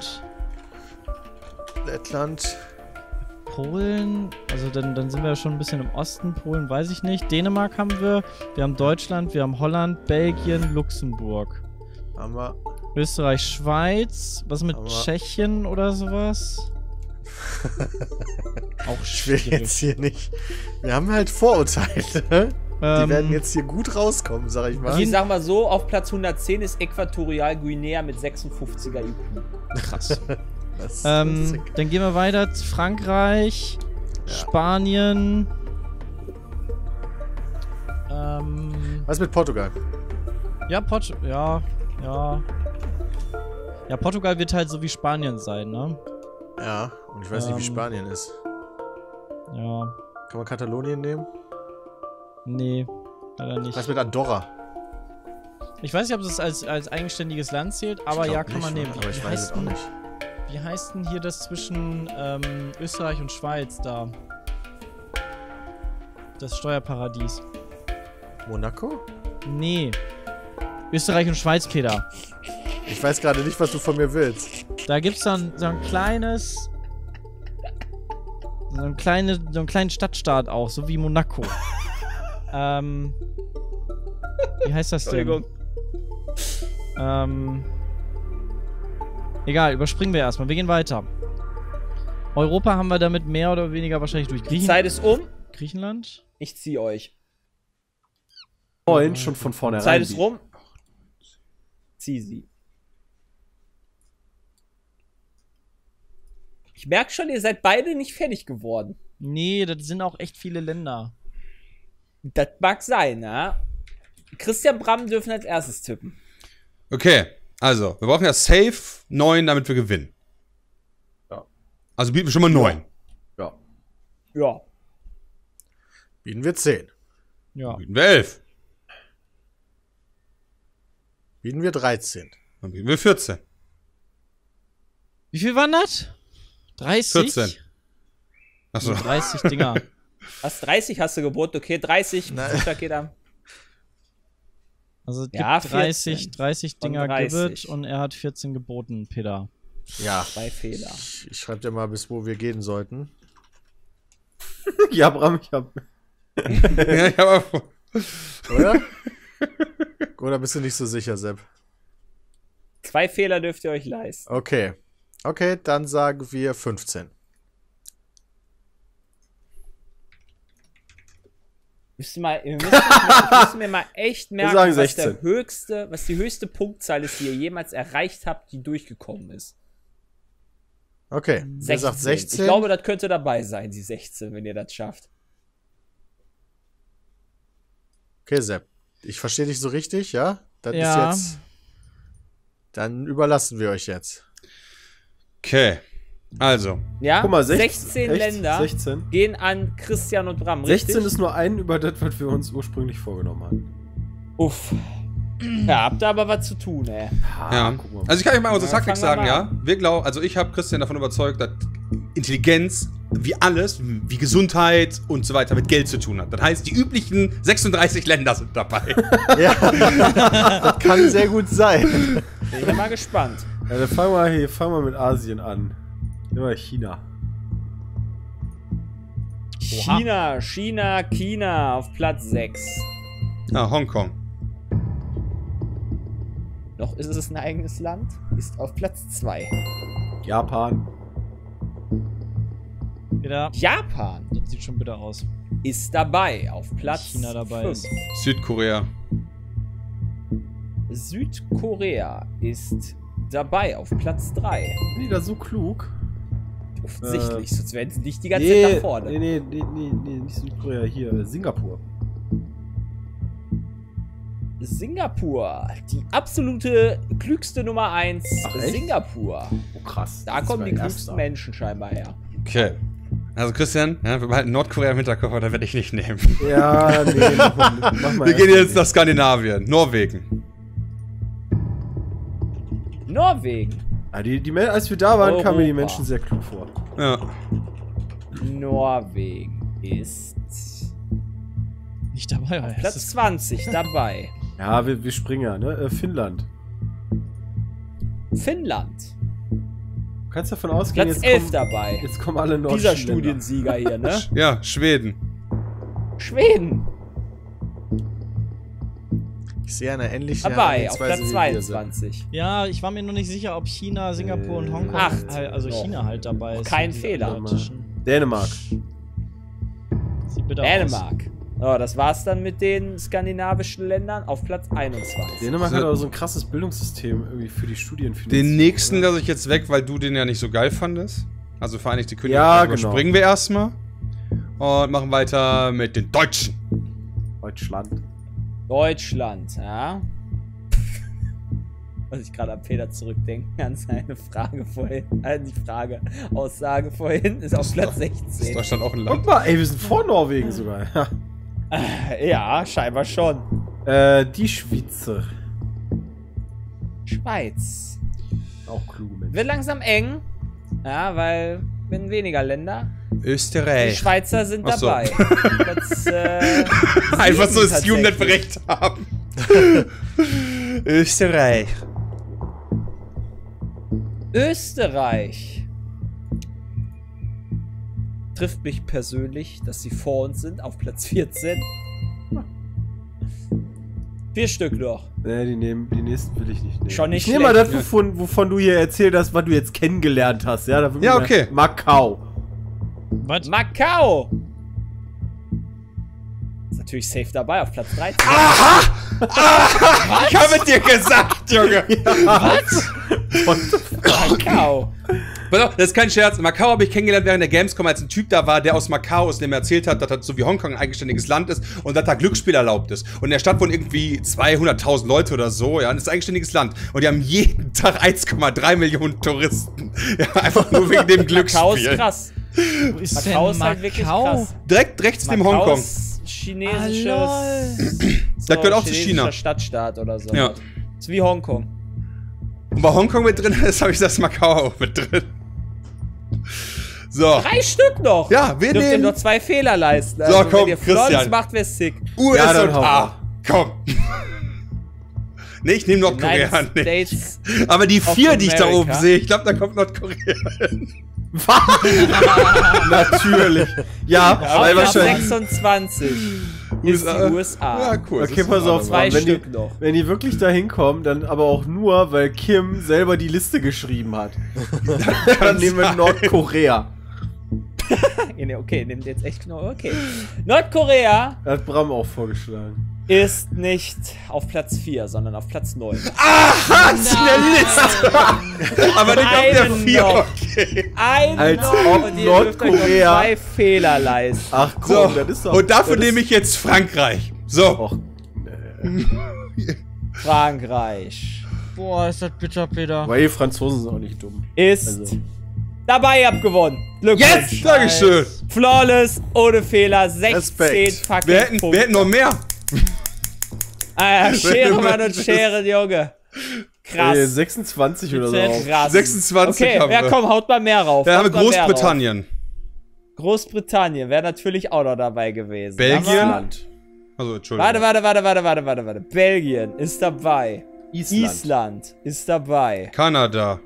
Lettland. Polen, also dann sind wir ja schon ein bisschen im Osten. Polen weiß ich nicht. Dänemark haben wir. Wir haben Deutschland, wir haben Holland, Belgien, Luxemburg. Haben wir. Österreich, Schweiz. Was mit Tschechien oder sowas? Auch schwierig. Ich will jetzt hier nicht. Wir haben halt Vorurteile. Die werden jetzt hier gut rauskommen, sag ich mal. Ich sag mal so, auf Platz 110 ist Äquatorialguinea mit 56er IQ. Krass. Dann gehen wir weiter. Frankreich, Spanien. Was mit Portugal? Ja, Ja, Portugal wird halt so wie Spanien sein, ne? Ja, und ich weiß nicht, wie Spanien ist. Ja. Kann man Katalonien nehmen? Nee, leider nicht. Was mit Andorra? Ich weiß nicht, ob das als eigenständiges Land zählt, aber ja, kann man nehmen. Aber ich weiß es auch nicht. Wie heißt denn hier das zwischen Österreich und Schweiz da? Das Steuerparadies. Monaco? Nee. Österreich und Schweiz, Peter. Ich weiß gerade nicht, was du von mir willst. Da gibt's so ein kleines... So einen kleinen Stadtstaat auch, so wie Monaco. Wie heißt das denn? Entschuldigung. Egal, überspringen wir erstmal. Wir gehen weiter. Europa haben wir damit mehr oder weniger wahrscheinlich durch Die Zeit ist um. Griechenland? Ich zieh euch. Schon von vornherein. Zeit ist rum. Zieh sie. Ich merke schon, ihr seid beide nicht fertig geworden. Nee, das sind auch echt viele Länder. Das mag sein, ja. Christian Bram dürfen als erstes tippen. Okay, also, wir brauchen ja safe 9, damit wir gewinnen. Ja. Also bieten wir schon mal 9. Ja. Ja. Bieten wir 10. Ja. Bieten wir 11. Bieten wir 13. Dann bieten wir 14. Wie viel waren das? 30? 14. Achso. 30 Dinger. Was, 30 hast du geboten? Okay, 30. Geht am. Also es gibt Ja, 30 Dinger 30. Gibbet und er hat 14 geboten, Peter. Ja. 2 Fehler. Ich schreib dir mal, bis wo wir gehen sollten. Ja, Bram, ich hab. Ja, ich hab auch. Oder? Oder bist du nicht so sicher, Sepp? 2 Fehler dürft ihr euch leisten. Okay. Okay, dann sagen wir 15. Ich müsste mir mal echt merken, sagen was die höchste Punktzahl ist, die ihr jemals erreicht habt, die durchgekommen ist. Okay, wer sagt 16? Ich glaube, das könnte dabei sein, die 16, wenn ihr das schafft. Okay, Sepp. Ich verstehe dich so richtig, ja? Das Ja. ist jetzt... Dann überlassen wir euch jetzt. Okay. Also. Ja, Guck mal, 16 echt? Länder 16? gehen an Christian und Bram, 16 richtig? ist nur ein über das, was wir uns ursprünglich vorgenommen hatten. Uff. Ja, habt ihr aber was zu tun, ey. Ja. gucken wir mal. Also ich kann euch mal unsere Ja, Taktik fangen wir sagen, mal ja. Wir glauben, also ich habe Christian davon überzeugt, dass Intelligenz wie alles, wie Gesundheit und so weiter mit Geld zu tun hat. Das heißt, die üblichen 36 Länder sind dabei. Ja, das kann sehr gut sein. Bin ich mal gespannt. Ja, dann fangen wir mit Asien an. Nehmen wir China. China auf Platz 6. Ah, Hongkong. Noch ist es ein eigenes Land, ist auf Platz 2. Japan. Peter, Japan das sieht schon bitter aus. ist dabei, auf Platz China dabei 5. ist. Südkorea. Südkorea ist dabei, auf Platz 3. Sind die da so klug? Offensichtlich, sonst wären sie nicht die ganze Zeit nach vorne. Nee, nicht Südkorea, hier, Singapur. Singapur, die absolute klügste Nummer 1. Ach, echt? Singapur. Oh krass. Da kommen die klügsten Menschen scheinbar her. Okay. Also Christian, ja, wir behalten Nordkorea im Hinterkopf, aber da werde ich nicht nehmen. Ja, nee, mach mal Wir gehen jetzt nach Skandinavien. Norwegen. Norwegen. Als wir da waren, kamen mir die Europa. Menschen sehr klug vor. Ja. Norwegen ist Nicht dabei, oder? Platz 20 dabei. Ja, wir springen ja, ne? Finnland. Finnland. Du kannst davon ausgehen, Platz jetzt 11 dabei. Jetzt kommen alle nordischen Dieser Länder. Studiensieger hier, ne? Ja, Schweden. Schweden. Ich sehe eine ähnliche Dabei, auf Herangehensweise Platz wie wir sind. 22. Ja, ich war mir noch nicht sicher, ob China, Singapur und Hongkong, 8. also noch. China halt dabei ist. Kein Die Fehler. asiatischen. Dänemark. Sieht bitter aus. Dänemark. So, das war's dann mit den skandinavischen Ländern auf Platz 21. Dänemark hat aber so ein krasses Bildungssystem irgendwie für die Studienfinanzierung. Den nächsten lasse ich jetzt weg, weil du den ja nicht so geil fandest. Also Vereinigte Königreich. Ja, Springen wir erstmal. Und machen weiter mit den Deutschen. Deutschland. Deutschland, ja. Was ich gerade an Peter zurückdenke, an seine Frage vorhin. Nicht Frage, Aussage vorhin, ist auf Platz Ist 16. Deutschland auch ein Guck Land? mal, ey, wir sind vor Norwegen sogar. Ja, scheinbar schon. Die Schweizer. Schweiz. Auch kluge Menschen. Wird langsam eng. Ja, weil wenn weniger Länder. Die Österreich. Schweizer sind Ach so. dabei. Platz, Einfach so 7 das Jugendnet tatsächlich. berechnet haben. Österreich. Österreich. Trifft mich persönlich, dass sie vor uns sind, auf Platz 14. 4 Stück noch. Nee, die nächsten will ich nicht nehmen. Schon nicht Ich nehme mal schlecht. das, wovon du hier erzählt hast, was du jetzt kennengelernt hast. Ja, Ja, okay. Macau. Was? Macau. Ist natürlich safe dabei auf Platz 13. Ich habe dir gesagt, Junge. Macau. Pass auf, das ist kein Scherz. Macau habe ich kennengelernt während der Gamescom, als ein Typ da war, der aus Macau ist, der mir erzählt hat, dass das so wie Hongkong ein eigenständiges Land ist und dass da Glücksspiel erlaubt ist. Und in der Stadt wohnen irgendwie 200.000 Leute oder so, ja, und das ist ein eigenständiges Land. Und die haben jeden Tag 1,3 Millionen Touristen. Ja, einfach nur wegen dem Glücksspiel. Macau ist krass. Wo ist Macau ist halt wirklich krass. Direkt rechts neben Macau Hongkong. ist chinesisches... Das gehört auch zu China. chinesischer Stadtstaat oder so. Ja. Ist wie Hongkong. Und bei Hongkong mit drin ist, habe ich das Macau auch mit drin. So. 3 Stück noch. Ja, wir Dürft ihr nehmen- nur 2 Fehler leisten. So, komm, wenn ihr Flawless Christian. macht, wär's sick. US Ja, dann und hau A. Komm. Nee, ich nehme Nordkorea United nicht. States. Aber die of 4, die ich da oben America. sehe, ich glaube, da kommt Nordkorea hin. Natürlich. Ja, weil Auf Platz wahrscheinlich. 26 ist die USA. Ja, cool. Okay, pass auf. 2 wenn Stück die, noch. Wenn die wirklich da hinkommen, dann aber auch nur, weil Kim selber die Liste geschrieben hat. Dann nehmen wir Nordkorea. Okay, nimmt jetzt echt genau. Okay. Nordkorea Hat Bram auch vorgeschlagen. ist nicht auf Platz 4, sondern auf Platz 9. Aber nicht auf der Einen 4. noch. Okay. Ein Als noch ob und ihr dürft euch noch Nordkorea- 2 Fehler leisten. Ach komm, So, das ist doch. und dafür das ist- nehme ich jetzt Frankreich. So. Och, Frankreich Boah, ist das bitter, Peter. weil die Franzosen sind auch nicht dumm. ist Also. dabei, ihr habt gewonnen. Glückwunsch. Jetzt! Dankeschön. Flawless, ohne Fehler, 16 Respekt. fucking Wir hätten Punkte. noch mehr. Schere, Mann und Schere, Junge. Krass. 26 oder so. Sehr krass. 26 Okay, haben ja wir. komm, haut mal mehr rauf. Da haben wir Haut mal mehr Großbritannien. rauf. Großbritannien wäre natürlich auch noch dabei gewesen. Belgien. Aber- Also, Entschuldigung. Warte. Belgien ist dabei. Island ist dabei. Kanada.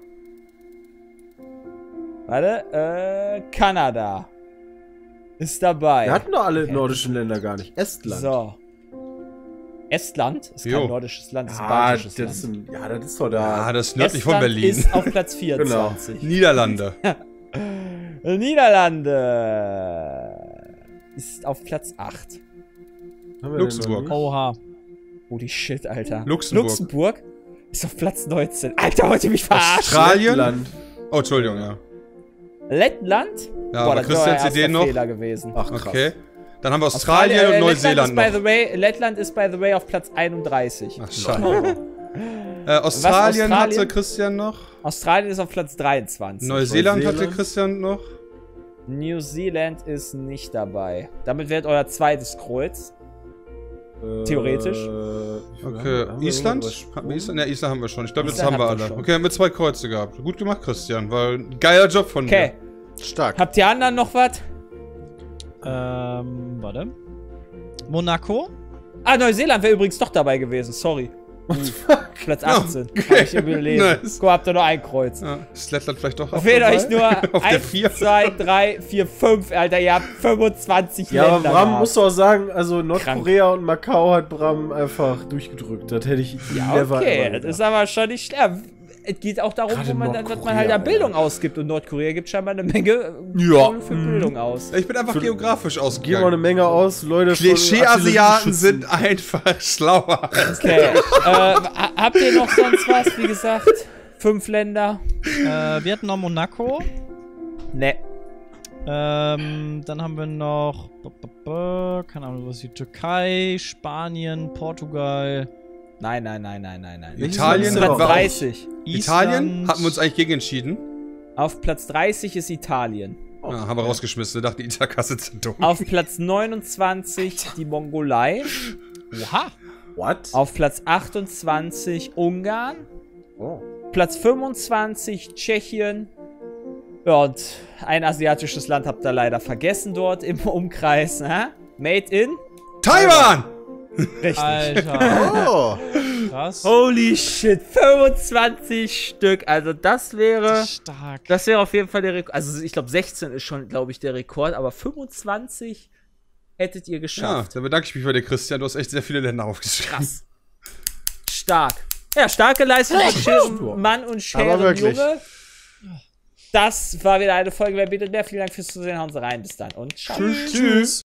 Warte, Kanada ist dabei. Wir hatten doch alle nordischen Länder gar nicht. Estland. So. Estland ist kein Jo. nordisches Land, ist ein Ah, baltisches das ist Land. das ist doch da. Ah, das ist nördlich von Estland Berlin. ist auf Platz 24. Niederlande. Niederlande ist auf Platz 8. Haben wir Luxemburg. denn noch nicht? Oha. Holy shit, Alter. Luxemburg. Ist auf Platz 19. Alter, wollt ihr mich verarschen? Australien. Lettland. Oh, Entschuldigung, ja. Lettland? Ja, aber das wäre euer Christians Idee erster noch. Fehler gewesen. Ach, krass. Okay. Dann haben wir Australien und Neuseeland noch. Lettland ist, by the way, auf Platz 31. Ach, schade. Australien hatte Christian noch. Australien ist auf Platz 23. Neuseeland hatte Neuseeland. Christian noch. New Zealand ist nicht dabei. Damit wird euer zweites Kreuz. Theoretisch. Okay. Island? Hatten wir Island? Ja, Island haben wir schon. Ich glaube, das Island haben wir habt ihr alle. schon. Okay, haben wir 2 Kreuze gehabt. Gut gemacht, Christian. Weil ein geiler Job von Okay. Stark. Habt ihr anderen noch was? Warte. Monaco? Ah, Neuseeland wäre übrigens doch dabei gewesen. Sorry. Platz 18. Hab ich überlesen. Nice. Guck, habt ihr noch ein Kreuz. Ja, ist Lettland vielleicht doch Fehlt dabei? euch nur Auf der 1, 4. 2, 3, 4, 5, Alter. Ihr habt 25 Ja, aber Länder Bram gehabt. muss auch sagen, also Nordkorea und Macau hat Bram einfach durchgedrückt. Das hätte ich Ja, never okay. ever Das ist gedacht. aber schon nicht schlimm. Es geht auch darum, Gerade wo man dann, was man Nordkorea, halt an Alter. Bildung ausgibt. Und Nordkorea gibt scheinbar eine Menge Ja. Kohle für Bildung aus. Ich bin einfach geografisch Gehen wir eine ausgegangen. Menge aus, Leute. von Klischee-Asiaten Artillerieschützen. sind einfach schlauer. Okay. Habt ihr noch sonst was? Wie gesagt, 5 Länder? Wir hatten noch Monaco. Ne. Dann haben wir noch. Keine Ahnung, was ist die Türkei, Spanien, Portugal. Nein. Italien Platz hatten wir auch. 30. Italien Island. hatten wir uns eigentlich gegen entschieden. Auf Platz 30 ist Italien. Ja, haben wir rausgeschmissen. Wir dachten, die Italkasse sind dumm. Auf Platz 29 die Mongolei. Oha. What? Auf Platz 28 Ungarn. Oh. Platz 25 Tschechien. Ja, und ein asiatisches Land habt ihr leider vergessen dort im Umkreis. Made in Taiwan! Richtig. Alter. Oh. Krass. Holy shit, 25 Stück. Also das wäre Stark. Das wäre auf jeden Fall der Rekord. Also ich glaube 16 ist schon, glaube ich, der Rekord, aber 25 hättet ihr Ja, geschafft. da bedanke ich mich bei dir, Christian. Du hast echt sehr viele Länder aufgeschrieben. Krass. Stark. Ja, starke Leistung von Mann und Schere Junge. Das war wieder eine Folge Wer bietet mehr. Vielen Dank fürs Zusehen. Hauen Sie rein. Bis dann und ciao. Tschüss.